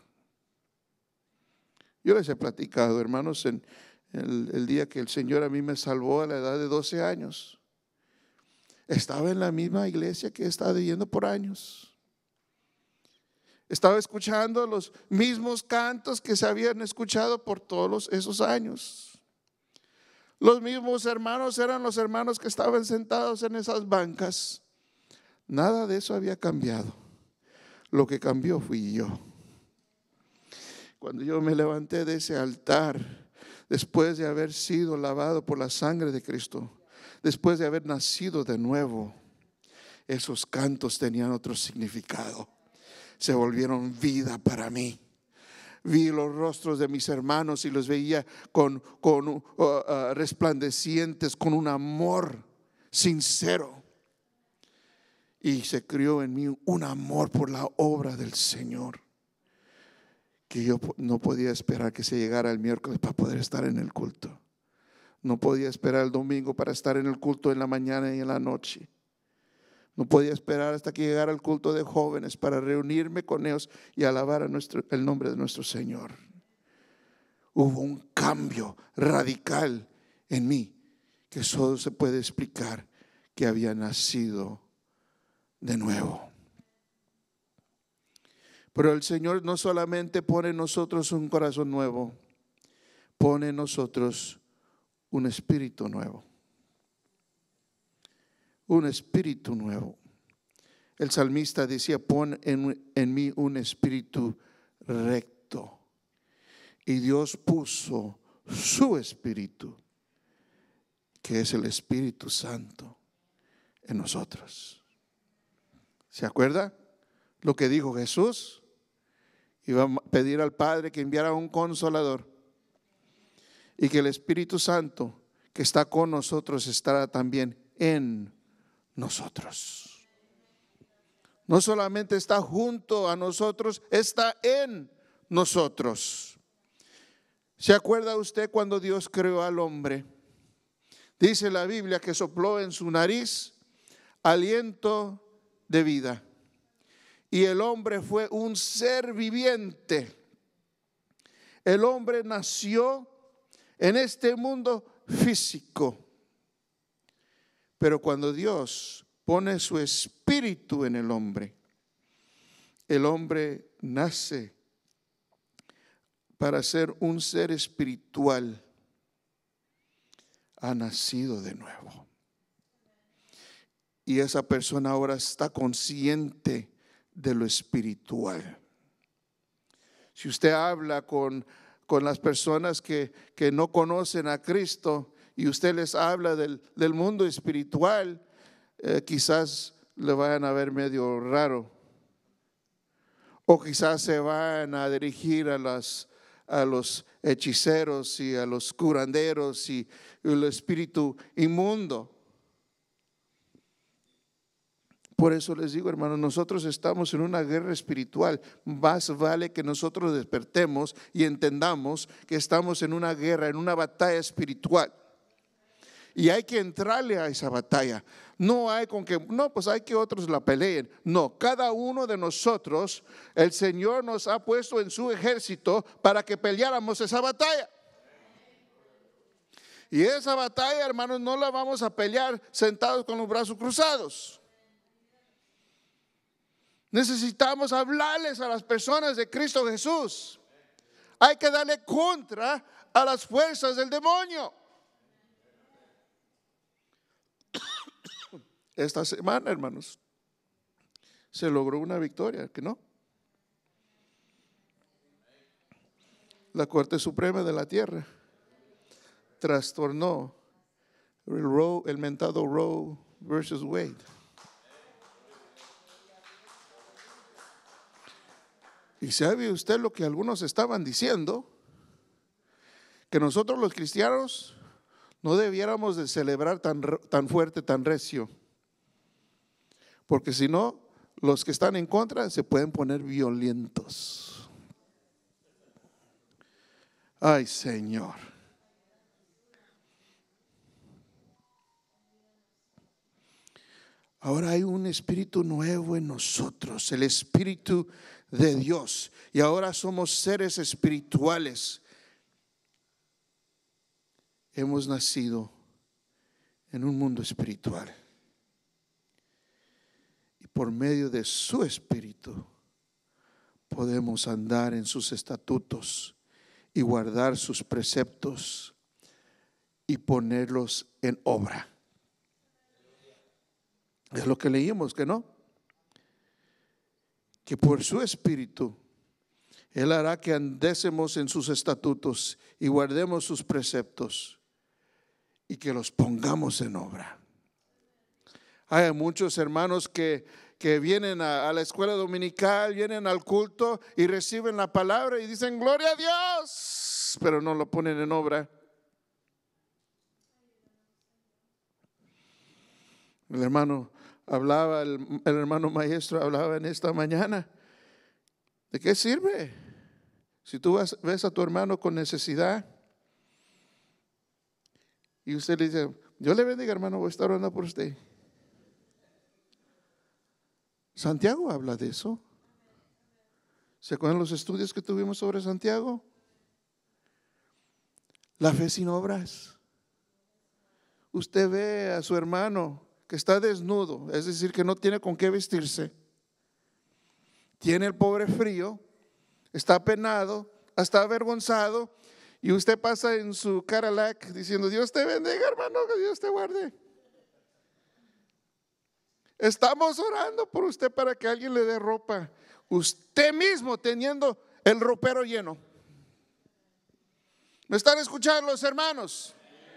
Yo les he platicado, hermanos, en el, el día que el Señor a mí me salvó a la edad de doce años. Estaba en la misma iglesia que he estado yendo por años. Estaba escuchando los mismos cantos que se habían escuchado por todos esos años. Los mismos hermanos eran los hermanos que estaban sentados en esas bancas. Nada de eso había cambiado. Lo que cambió fui yo. Cuando yo me levanté de ese altar, después de haber sido lavado por la sangre de Cristo, después de haber nacido de nuevo, esos cantos tenían otro significado. Se volvieron vida para mí. Vi los rostros de mis hermanos y los veía con, con uh, uh, resplandecientes, con un amor sincero. Y se crió en mí un amor por la obra del Señor, que yo no podía esperar que se llegara el miércoles para poder estar en el culto. No podía esperar el domingo para estar en el culto en la mañana y en la noche. No podía esperar hasta que llegara el culto de jóvenes para reunirme con ellos y alabar a nuestro, el nombre de nuestro Señor. Hubo un cambio radical en mí que solo se puede explicar que había nacido de nuevo. Pero el Señor no solamente pone en nosotros un corazón nuevo, pone en nosotros un espíritu nuevo. Un espíritu nuevo. el salmista decía, pon en, en mí un espíritu recto. Y Dios puso su espíritu, que es el Espíritu Santo, en nosotros. ¿Se acuerda lo que dijo Jesús? Iba a pedir al Padre que enviara un consolador, y que el Espíritu Santo que está con nosotros estará también en nosotros. No solamente está junto a nosotros, está en nosotros. ¿Se acuerda usted cuando Dios creó al hombre? Dice la Biblia que sopló en su nariz aliento de vida. Y el hombre fue un ser viviente. El hombre nació en este mundo físico. Pero cuando Dios pone su espíritu en el hombre, el hombre nace para ser un ser espiritual. Ha nacido de nuevo. Y esa persona ahora está consciente de lo espiritual. Si usted habla con, con las personas que, que no conocen a Cristo y usted les habla del, del mundo espiritual, eh, quizás le vayan a ver medio raro. O quizás se van a dirigir a, las, a los hechiceros y a los curanderos y, y el espíritu inmundo. Por eso les digo, hermanos, nosotros estamos en una guerra espiritual. Más vale que nosotros despertemos y entendamos que estamos en una guerra, en una batalla espiritual. Y hay que entrarle a esa batalla. No hay con que, no, pues hay que otros la peleen. No, cada uno de nosotros, el Señor nos ha puesto en su ejército para que peleáramos esa batalla. Y esa batalla, hermanos, no la vamos a pelear sentados con los brazos cruzados. Necesitamos hablarles a las personas de Cristo Jesús. Hay que darle contra a las fuerzas del demonio. Esta semana, hermanos, se logró una victoria, ¿que no? La Corte Suprema de la Tierra trastornó el, Roe, el mentado Roe versus Wade. Y sabe usted lo que algunos estaban diciendo, que nosotros los cristianos no debiéramos de celebrar tan, tan fuerte, tan recio, porque si no, los que están en contra se pueden poner violentos. Ay, Señor. Ahora hay un espíritu nuevo en nosotros, el espíritu de Dios. Y ahora somos seres espirituales. Hemos nacido en un mundo espiritual. Y por medio de su espíritu podemos andar en sus estatutos y guardar sus preceptos y ponerlos en obra. Es lo que leímos, ¿que no? Que por su espíritu Él hará que andésemos en sus estatutos y guardemos sus preceptos y que los pongamos en obra. Hay muchos hermanos que, que vienen a, a la escuela dominical, vienen al culto y reciben la palabra y dicen gloria a Dios, pero no lo ponen en obra. El hermano hablaba, el, el hermano maestro hablaba en esta mañana. ¿De qué sirve? Si tú vas, ves a tu hermano con necesidad y usted le dice, Dios le bendiga, hermano, voy a estar orando por usted. Santiago habla de eso. ¿Se acuerdan los estudios que tuvimos sobre Santiago? La fe sin obras. Usted ve a su hermano que está desnudo, es decir, que no tiene con qué vestirse. Tiene el pobre frío, está penado, está avergonzado, y usted pasa en su Cadillac diciendo, Dios te bendiga, hermano, que Dios te guarde. Estamos orando por usted para que alguien le dé ropa. Usted mismo teniendo el ropero lleno. ¿Me están escuchando los hermanos?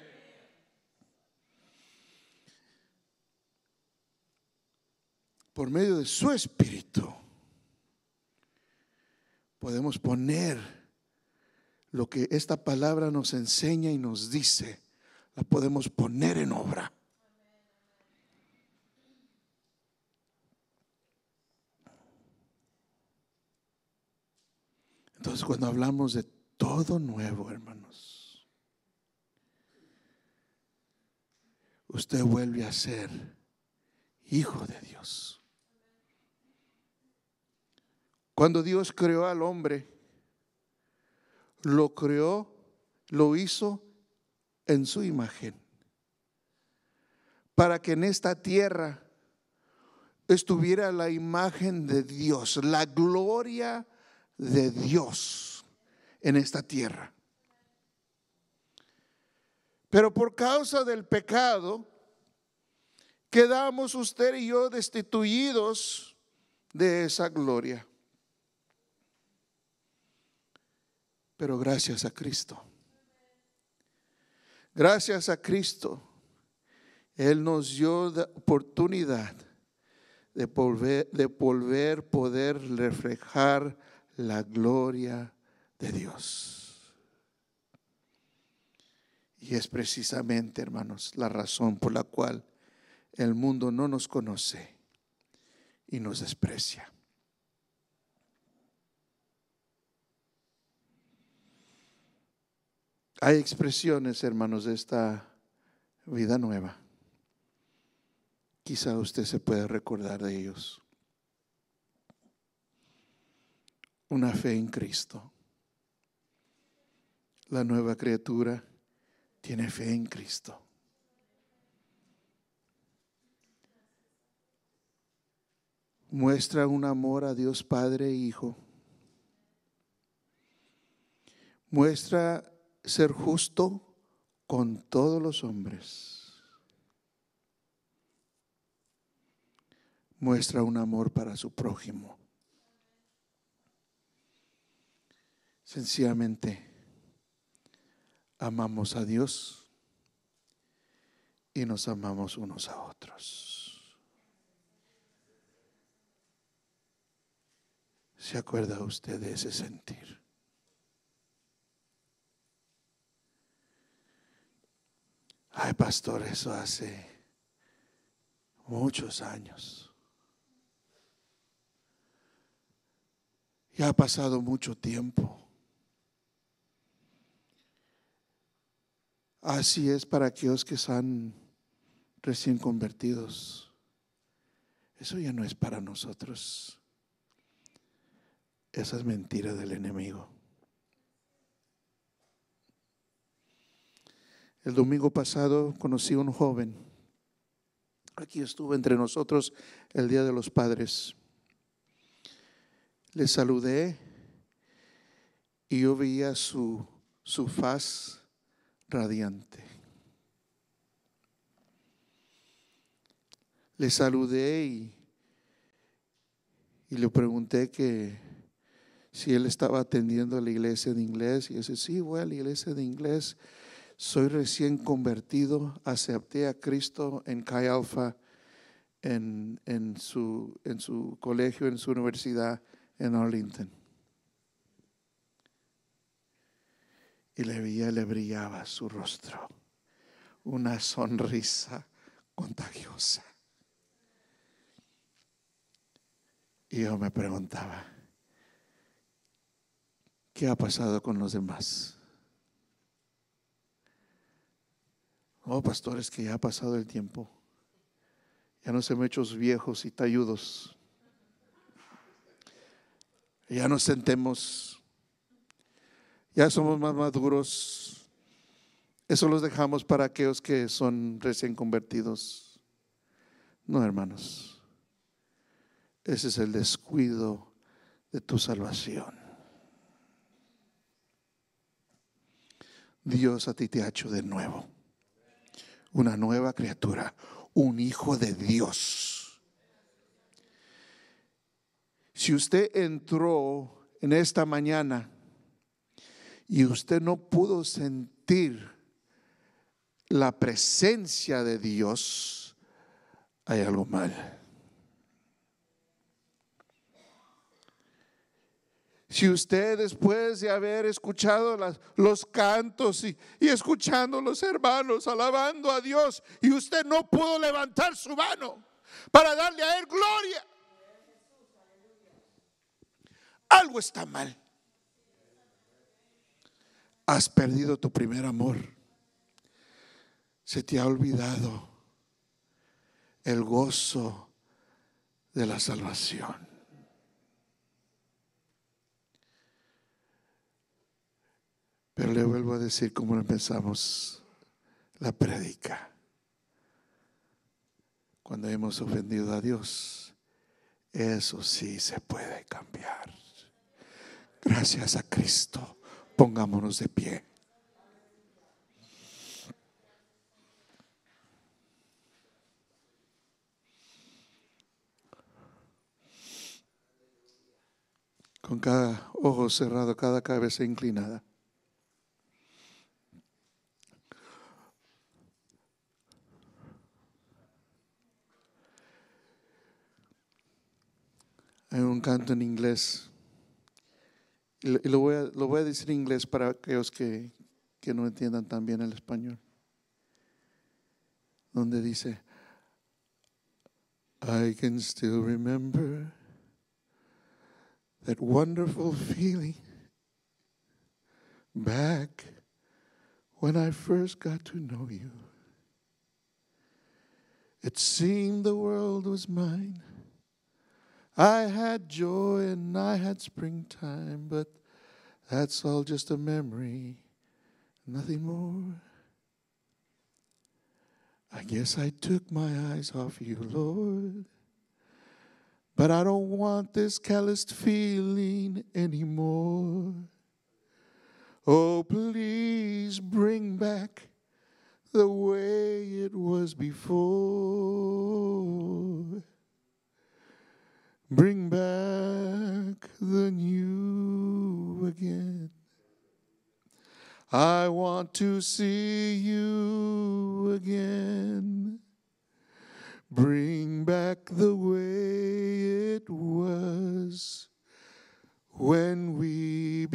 Por medio de su espíritu podemos poner lo que esta palabra nos enseña y nos dice, la podemos poner en obra. Entonces, cuando hablamos de todo nuevo, hermanos, usted vuelve a ser hijo de Dios. Cuando Dios creó al hombre, lo creó, lo hizo en su imagen, para que en esta tierra estuviera la imagen de Dios, la gloria de Dios en esta tierra. Pero por causa del pecado, quedamos usted y yo destituidos de esa gloria. Pero gracias a Cristo, gracias a Cristo, Él nos dio la oportunidad de volver, de volver poder reflejar la gloria de Dios. Y es precisamente, hermanos, la razón por la cual el mundo no nos conoce y nos desprecia. Hay expresiones, hermanos, de esta vida nueva. Quizá usted se pueda recordar de ellos. Una fe en Cristo. La nueva criatura tiene fe en Cristo. Muestra un amor a Dios Padre e Hijo. Muestra ser justo con todos los hombres. Muestra un amor para su prójimo. Sencillamente amamos a Dios y nos amamos unos a otros. ¿Se acuerda usted de ese sentir? Ay, pastor, eso hace muchos años. Ya ha pasado mucho tiempo. Así es para aquellos que están recién convertidos. Eso ya no es para nosotros. Esa es mentira del enemigo. El domingo pasado conocí a un joven. Aquí estuvo entre nosotros el Día de los Padres. Le saludé y yo veía su, su faz radiante. Le saludé y, y le pregunté que si él estaba atendiendo a la iglesia de inglés. Y dice, sí, voy a la iglesia de inglés. Soy recién convertido, acepté a Cristo en Chi Alpha, en, en, su, en su colegio, en su universidad en Arlington. Y le veía, le brillaba su rostro, una sonrisa contagiosa. Y yo me preguntaba, ¿qué ha pasado con los demás? Oh, pastores, que ya ha pasado el tiempo. Ya nos hemos hecho viejos y talludos. Ya nos sentemos. Ya somos más maduros. Eso los dejamos para aquellos que son recién convertidos. No, hermanos. Ese es el descuido de tu salvación. Dios a ti te ha hecho de nuevo. Una nueva criatura, un hijo de Dios. Si usted entró en esta mañana y usted no pudo sentir la presencia de Dios, hay algo mal. Si usted, después de haber escuchado las, los cantos y, y escuchando a los hermanos alabando a Dios, y usted no pudo levantar su mano para darle a Él gloria, algo está mal. Has perdido tu primer amor. Se te ha olvidado el gozo de la salvación. Pero le vuelvo a decir como empezamos la prédica. Cuando hemos ofendido a Dios, eso sí se puede cambiar. Gracias a Cristo. Pongámonos de pie. Con cada ojo cerrado, cada cabeza inclinada. Hay un canto en inglés, y lo voy a, lo voy a decir en inglés para aquellos que, que no entiendan tan bien el español, donde dice: I can still remember that wonderful feeling back when I first got to know you. It seemed the world was mine. I had joy and I had springtime, but that's all just a memory, nothing more. I guess I took my eyes off you, Lord, but I don't want this calloused feeling anymore. Oh, please bring back the way it was before. Bring back the new again. I want to see you again. Bring back the way it was when we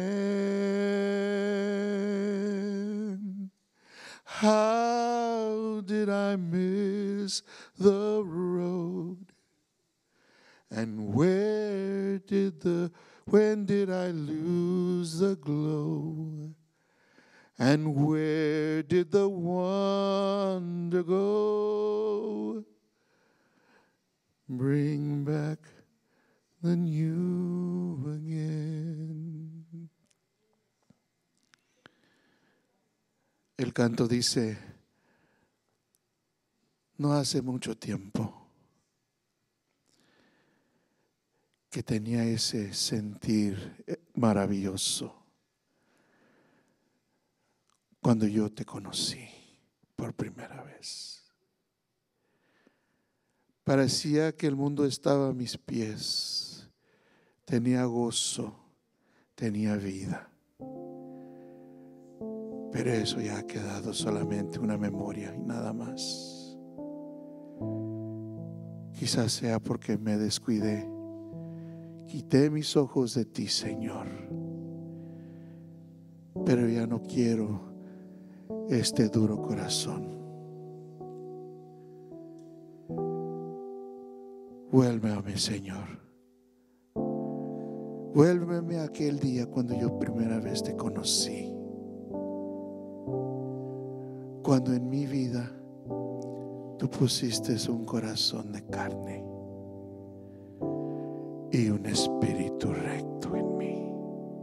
began. How did I miss the road? And where did the, when did I lose the glow? And where did the wonder go? Bring back the new again. El canto dice: no hace mucho tiempo que tenía ese sentir maravilloso cuando yo te conocí por primera vez. Parecía que el mundo estaba a mis pies, tenía gozo, tenía vida, pero eso ya ha quedado solamente una memoria y nada más. Quizás sea porque me descuidé. Quité mis ojos de ti, Señor, pero ya no quiero este duro corazón. Vuélveme, Señor. Vuélveme a aquel día cuando yo primera vez te conocí. Cuando en mi vida tú pusiste un corazón de carne y un espíritu recto en mí.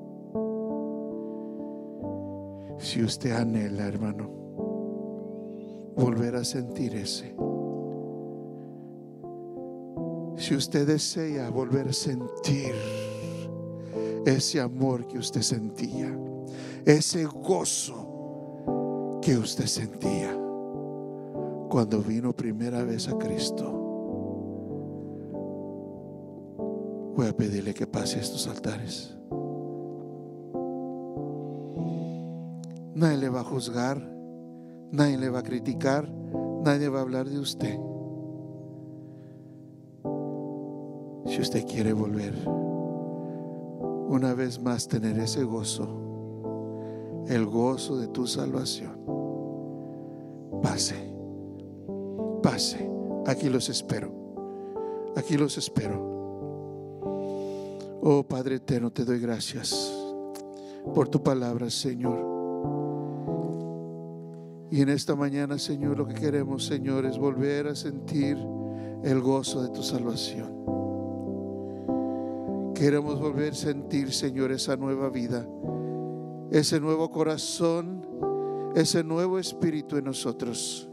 Si usted anhela, hermano, volver a sentir ese, si usted desea volver a sentir ese amor que usted sentía, ese gozo que usted sentía cuando vino primera vez a Cristo, Voy a pedirle que pase a estos altares. Nadie le va a juzgar, nadie le va a criticar, nadie va a hablar de usted. Si usted quiere volver una vez más tener ese gozo, el gozo de tu salvación, pase, pase. Aquí los espero, aquí los espero. Oh Padre eterno, te doy gracias por tu palabra, Señor. Y en esta mañana, Señor, lo que queremos, Señor, es volver a sentir el gozo de tu salvación. Queremos volver a sentir, Señor, esa nueva vida, ese nuevo corazón, ese nuevo espíritu en nosotros.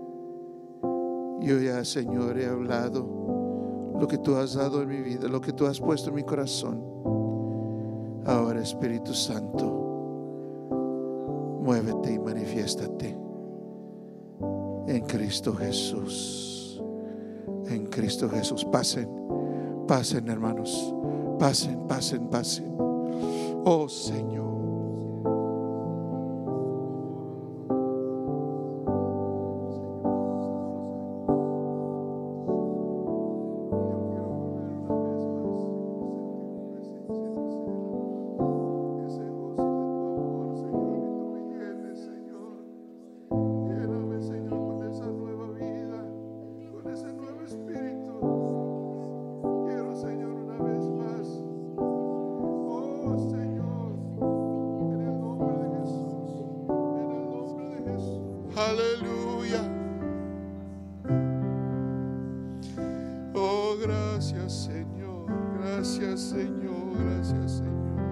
Yo ya, Señor, he hablado lo que tú has dado en mi vida, lo que tú has puesto en mi corazón. Ahora, Espíritu Santo, muévete y manifiéstate en Cristo Jesús. En Cristo Jesús. Pasen, pasen, hermanos. Pasen, pasen, pasen. Oh Señor. Aleluya. Oh, gracias, Señor. Gracias, Señor. Gracias, Señor.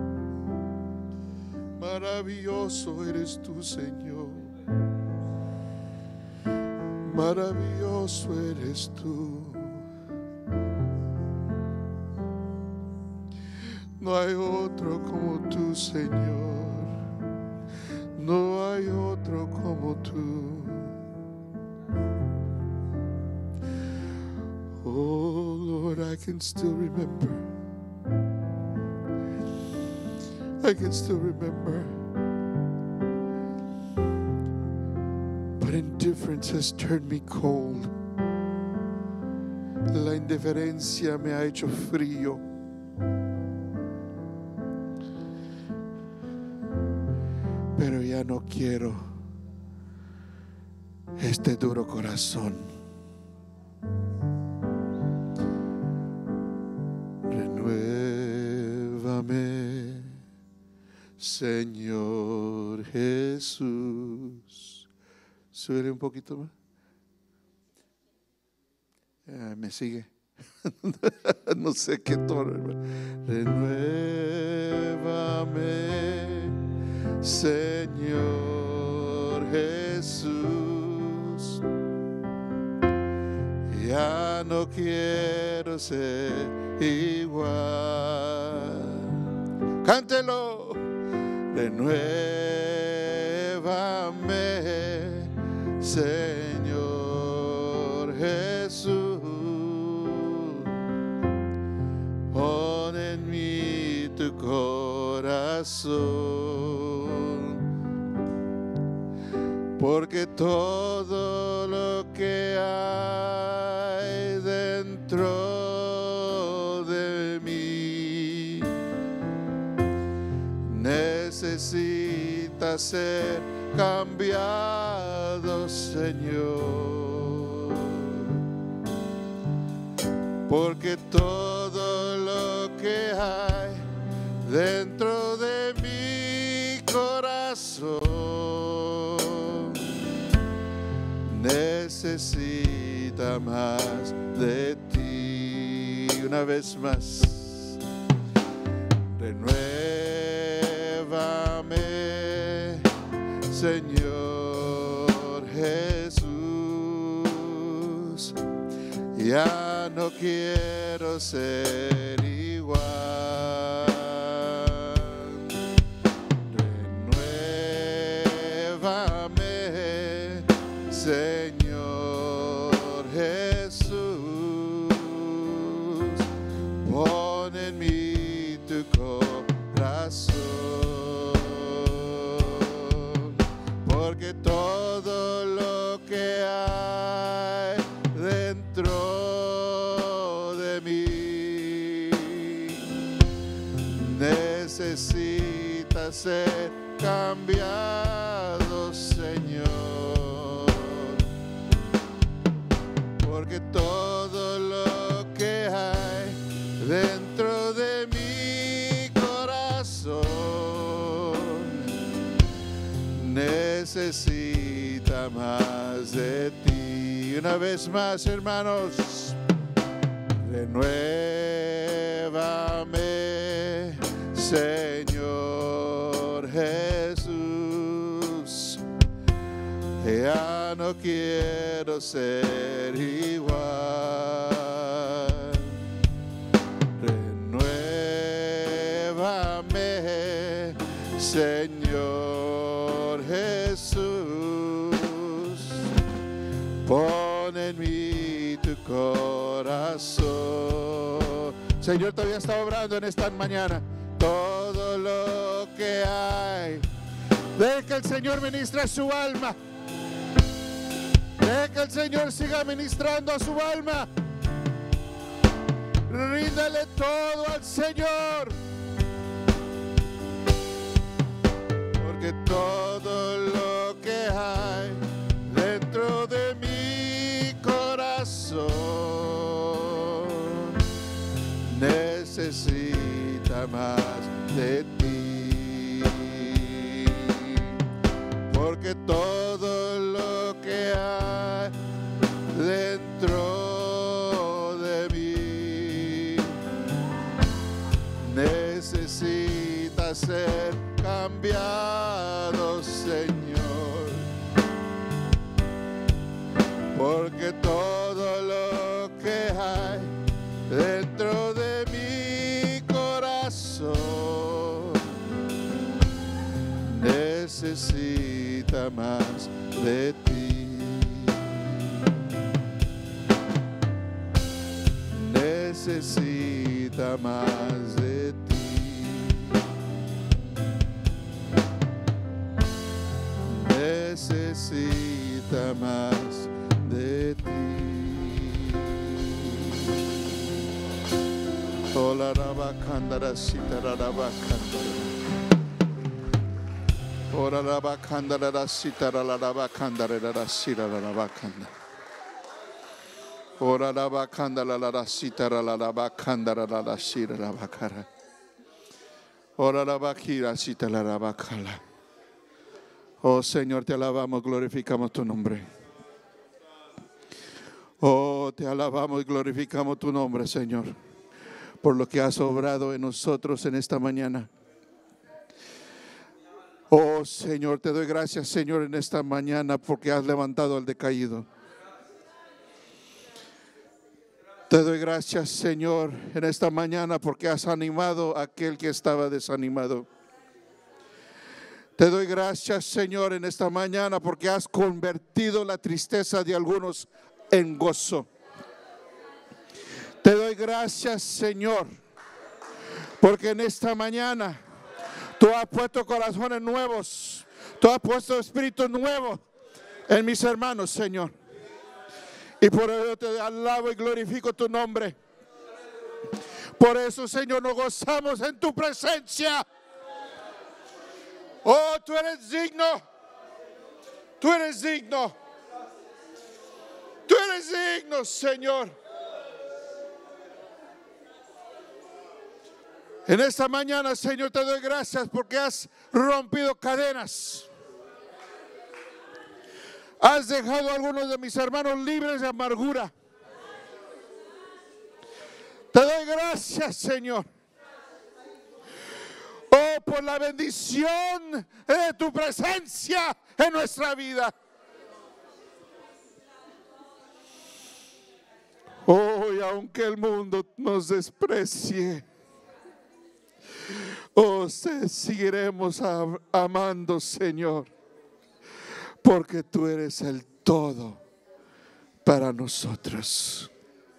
Maravilloso eres tú, Señor. Maravilloso eres tú. No hay otro como tú, Señor. No hay otro como tú. Oh Lord, I can still remember. I can still remember. But indifference has turned me cold. La indiferencia me ha hecho frío. Pero ya no quiero este duro corazón. Renuévame, Señor Jesús. Sube un poquito más. Eh, me sigue. No sé qué tono. Renuévame, Señor Jesús. Ya no quiero ser igual. Cántelo. Renuévame, Señor Jesús. Pon en mí tu corazón, porque todo lo que hay dentro de mí necesita ser cambiado, Señor, porque todo lo que hay dentro de mi corazón necesita más de ti. Una vez más, renuévame, Señor Jesús. Ya no quiero ser igual. Renuévame, Señor Jesús. Oh, que hay dentro de mí necesita ser cambiado, Señor, porque todo lo que hay dentro de mi corazón necesita más de ti. Una vez más, hermanos, renuévame, Señor Jesús. Ya no quiero ser igual. Renuévame, Señor Jesús. Pon en mí tu corazón. Señor, todavía está obrando en esta mañana. Todo lo que hay, deje que el Señor ministre su alma. Deje que el Señor siga ministrando a su alma. Ríndale todo al Señor, porque todo lo que hay dentro de mi corazón necesita más de ti, porque todo lo que hay dentro de mí necesita ser cambiado, Señor, porque todo lo que hay dentro de mi corazón necesita más de ti. Necesita más de ti. Necesita más de ti. Ola raba kandara sitara raba kandara. Ora raba kandara sitara raba kandara raba sitara raba kandara. Ora raba kandara raba sitara raba kandara raba sitara raba kara. Ora raba kira sitara raba kala. Oh Señor, te alabamos, glorificamos tu nombre. Oh, te alabamos y glorificamos tu nombre, Señor, por lo que has obrado en nosotros en esta mañana. Oh Señor, te doy gracias, Señor, en esta mañana porque has levantado al decaído. Te doy gracias, Señor, en esta mañana porque has animado a aquel que estaba desanimado. Te doy gracias, Señor, en esta mañana porque has convertido la tristeza de algunos en gozo. Te doy gracias, Señor, porque en esta mañana tú has puesto corazones nuevos, tú has puesto espíritus nuevos en mis hermanos, Señor. Y por eso te alabo y glorifico tu nombre. Por eso, Señor, nos gozamos en tu presencia. Oh, tú eres digno. Tú eres digno. Tú eres digno, Señor. En esta mañana, Señor, te doy gracias porque has rompido cadenas. Has dejado a algunos de mis hermanos libres de amargura. Te doy gracias, Señor. Oh, por la bendición de tu presencia en nuestra vida. Oh, y aunque el mundo nos desprecie, oh, te seguiremos amando, Señor, porque tú eres el todo para nosotros.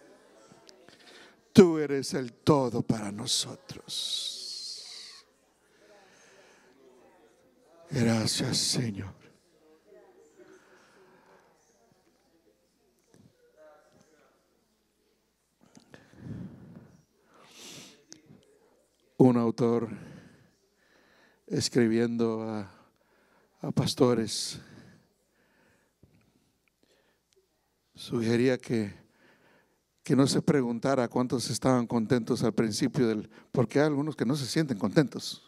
Tú eres el todo para nosotros. Gracias, Señor. un autor escribiendo a, a pastores sugería que, que no se preguntara cuántos estaban contentos al principio del, porque hay algunos que no se sienten contentos.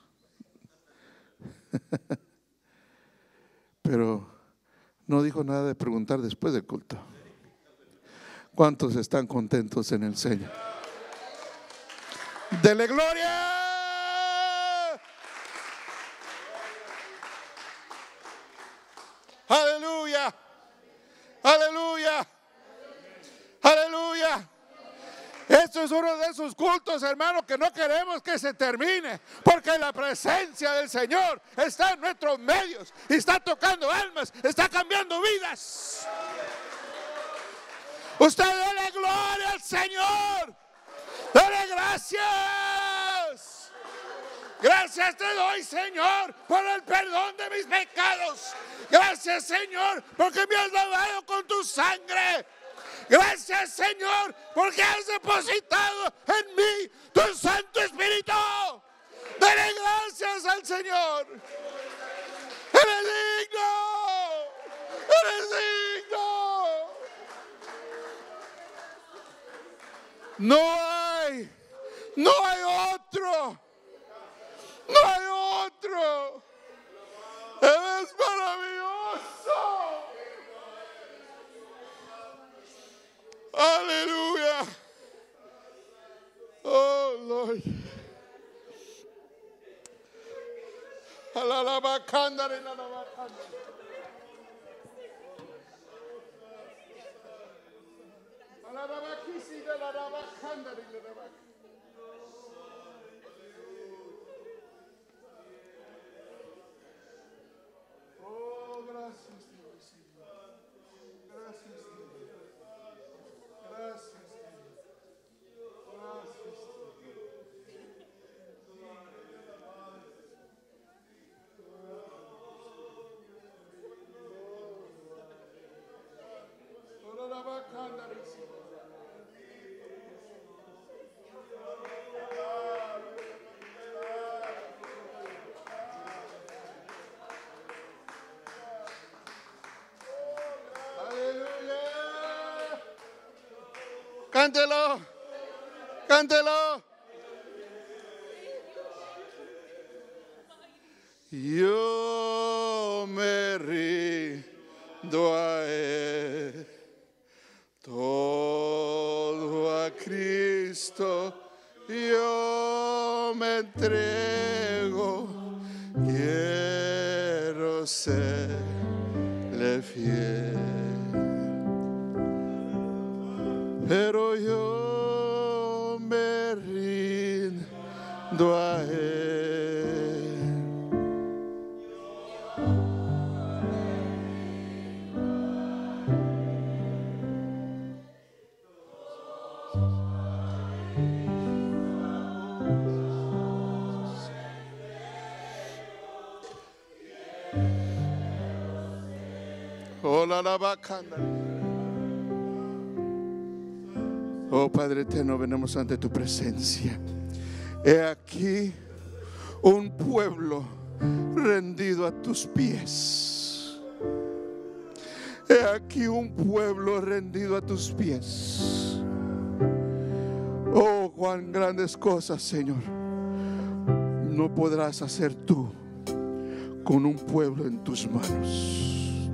Pero no dijo nada de preguntar después del culto. ¿Cuántos están contentos en el Señor? ¡Dele gloria! ¡Aleluya! ¡Aleluya! ¡Aleluya! Esto es uno de esos cultos, hermano, que no queremos que se termine, porque la presencia del Señor está en nuestros medios y está tocando almas, está cambiando vidas. Usted dele gloria al Señor, dele gracias. Gracias te doy, Señor, por el perdón de mis pecados. Gracias, Señor, porque me has lavado con tu sangre. Gracias, Señor, porque has depositado en mí tu Santo Espíritu. Dale gracias al Señor. Eres digno. Eres digno. No hay, no hay otro. No hay otro. Eres maravilloso. Aleluya. Oh Lord. Alalabacanda de la lavacanda. Alalabaquisi de la lavacanda de la lavacanda. Oh, gracias Dios. Gracias Dios. Gracias. Cántelo, cántelo. Yo me rindo a Él, todo a Cristo yo me entrego, quiero serle fiel. Pero yo me rindo a Él. Hola la bacana. Oh Padre eterno, venimos ante tu presencia. He aquí un pueblo rendido a tus pies. He aquí un pueblo rendido a tus pies. Oh, cuán grandes cosas, Señor, no podrás hacer tú con un pueblo en tus manos.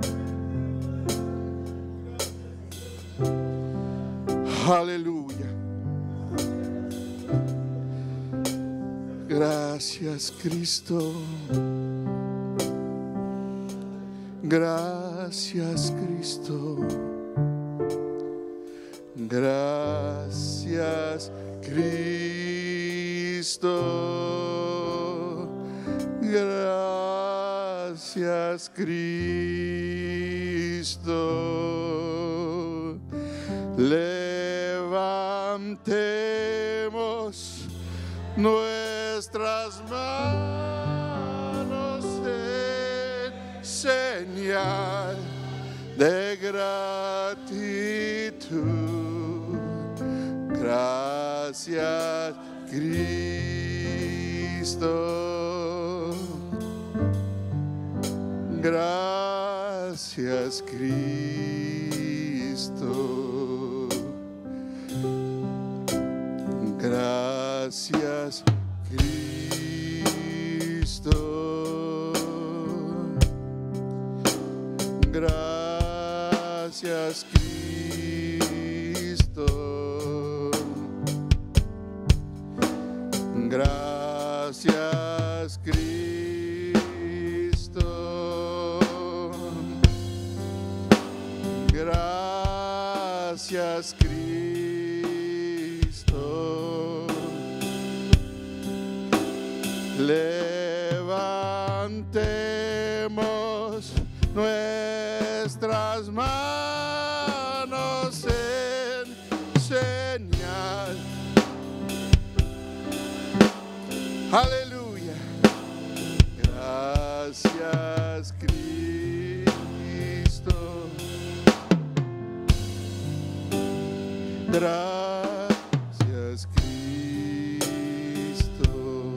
Aleluya. Gracias, Cristo. Gracias, Cristo. Gracias, Cristo. Gracias, Cristo. Levantemos nuestras manos en señal de gratitud. Gracias, Cristo. Cristo. Gracias, Cristo. Gracias, Cristo. Gracias, Cristo. Gracias, Cristo. Gracias, Cristo. Levantemos nuestras manos en señal. Aleluya. Gracias, Cristo. Gracias, Cristo.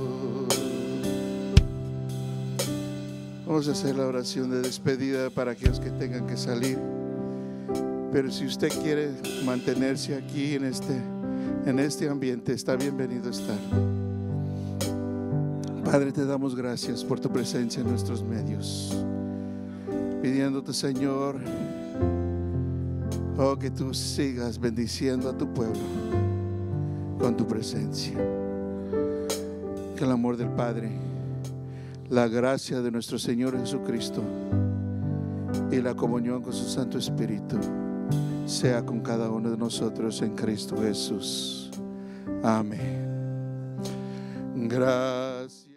Vamos a hacer la oración de despedida para aquellos que tengan que salir. Pero si usted quiere mantenerse aquí en este, en este ambiente, está bienvenido a estar. Padre, te damos gracias por tu presencia en nuestros medios, pidiéndote, Señor, oh, que tú sigas bendiciendo a tu pueblo con tu presencia. Que el amor del Padre, la gracia de nuestro Señor Jesucristo y la comunión con su Santo Espíritu sea con cada uno de nosotros en Cristo Jesús. Amén. Gracias.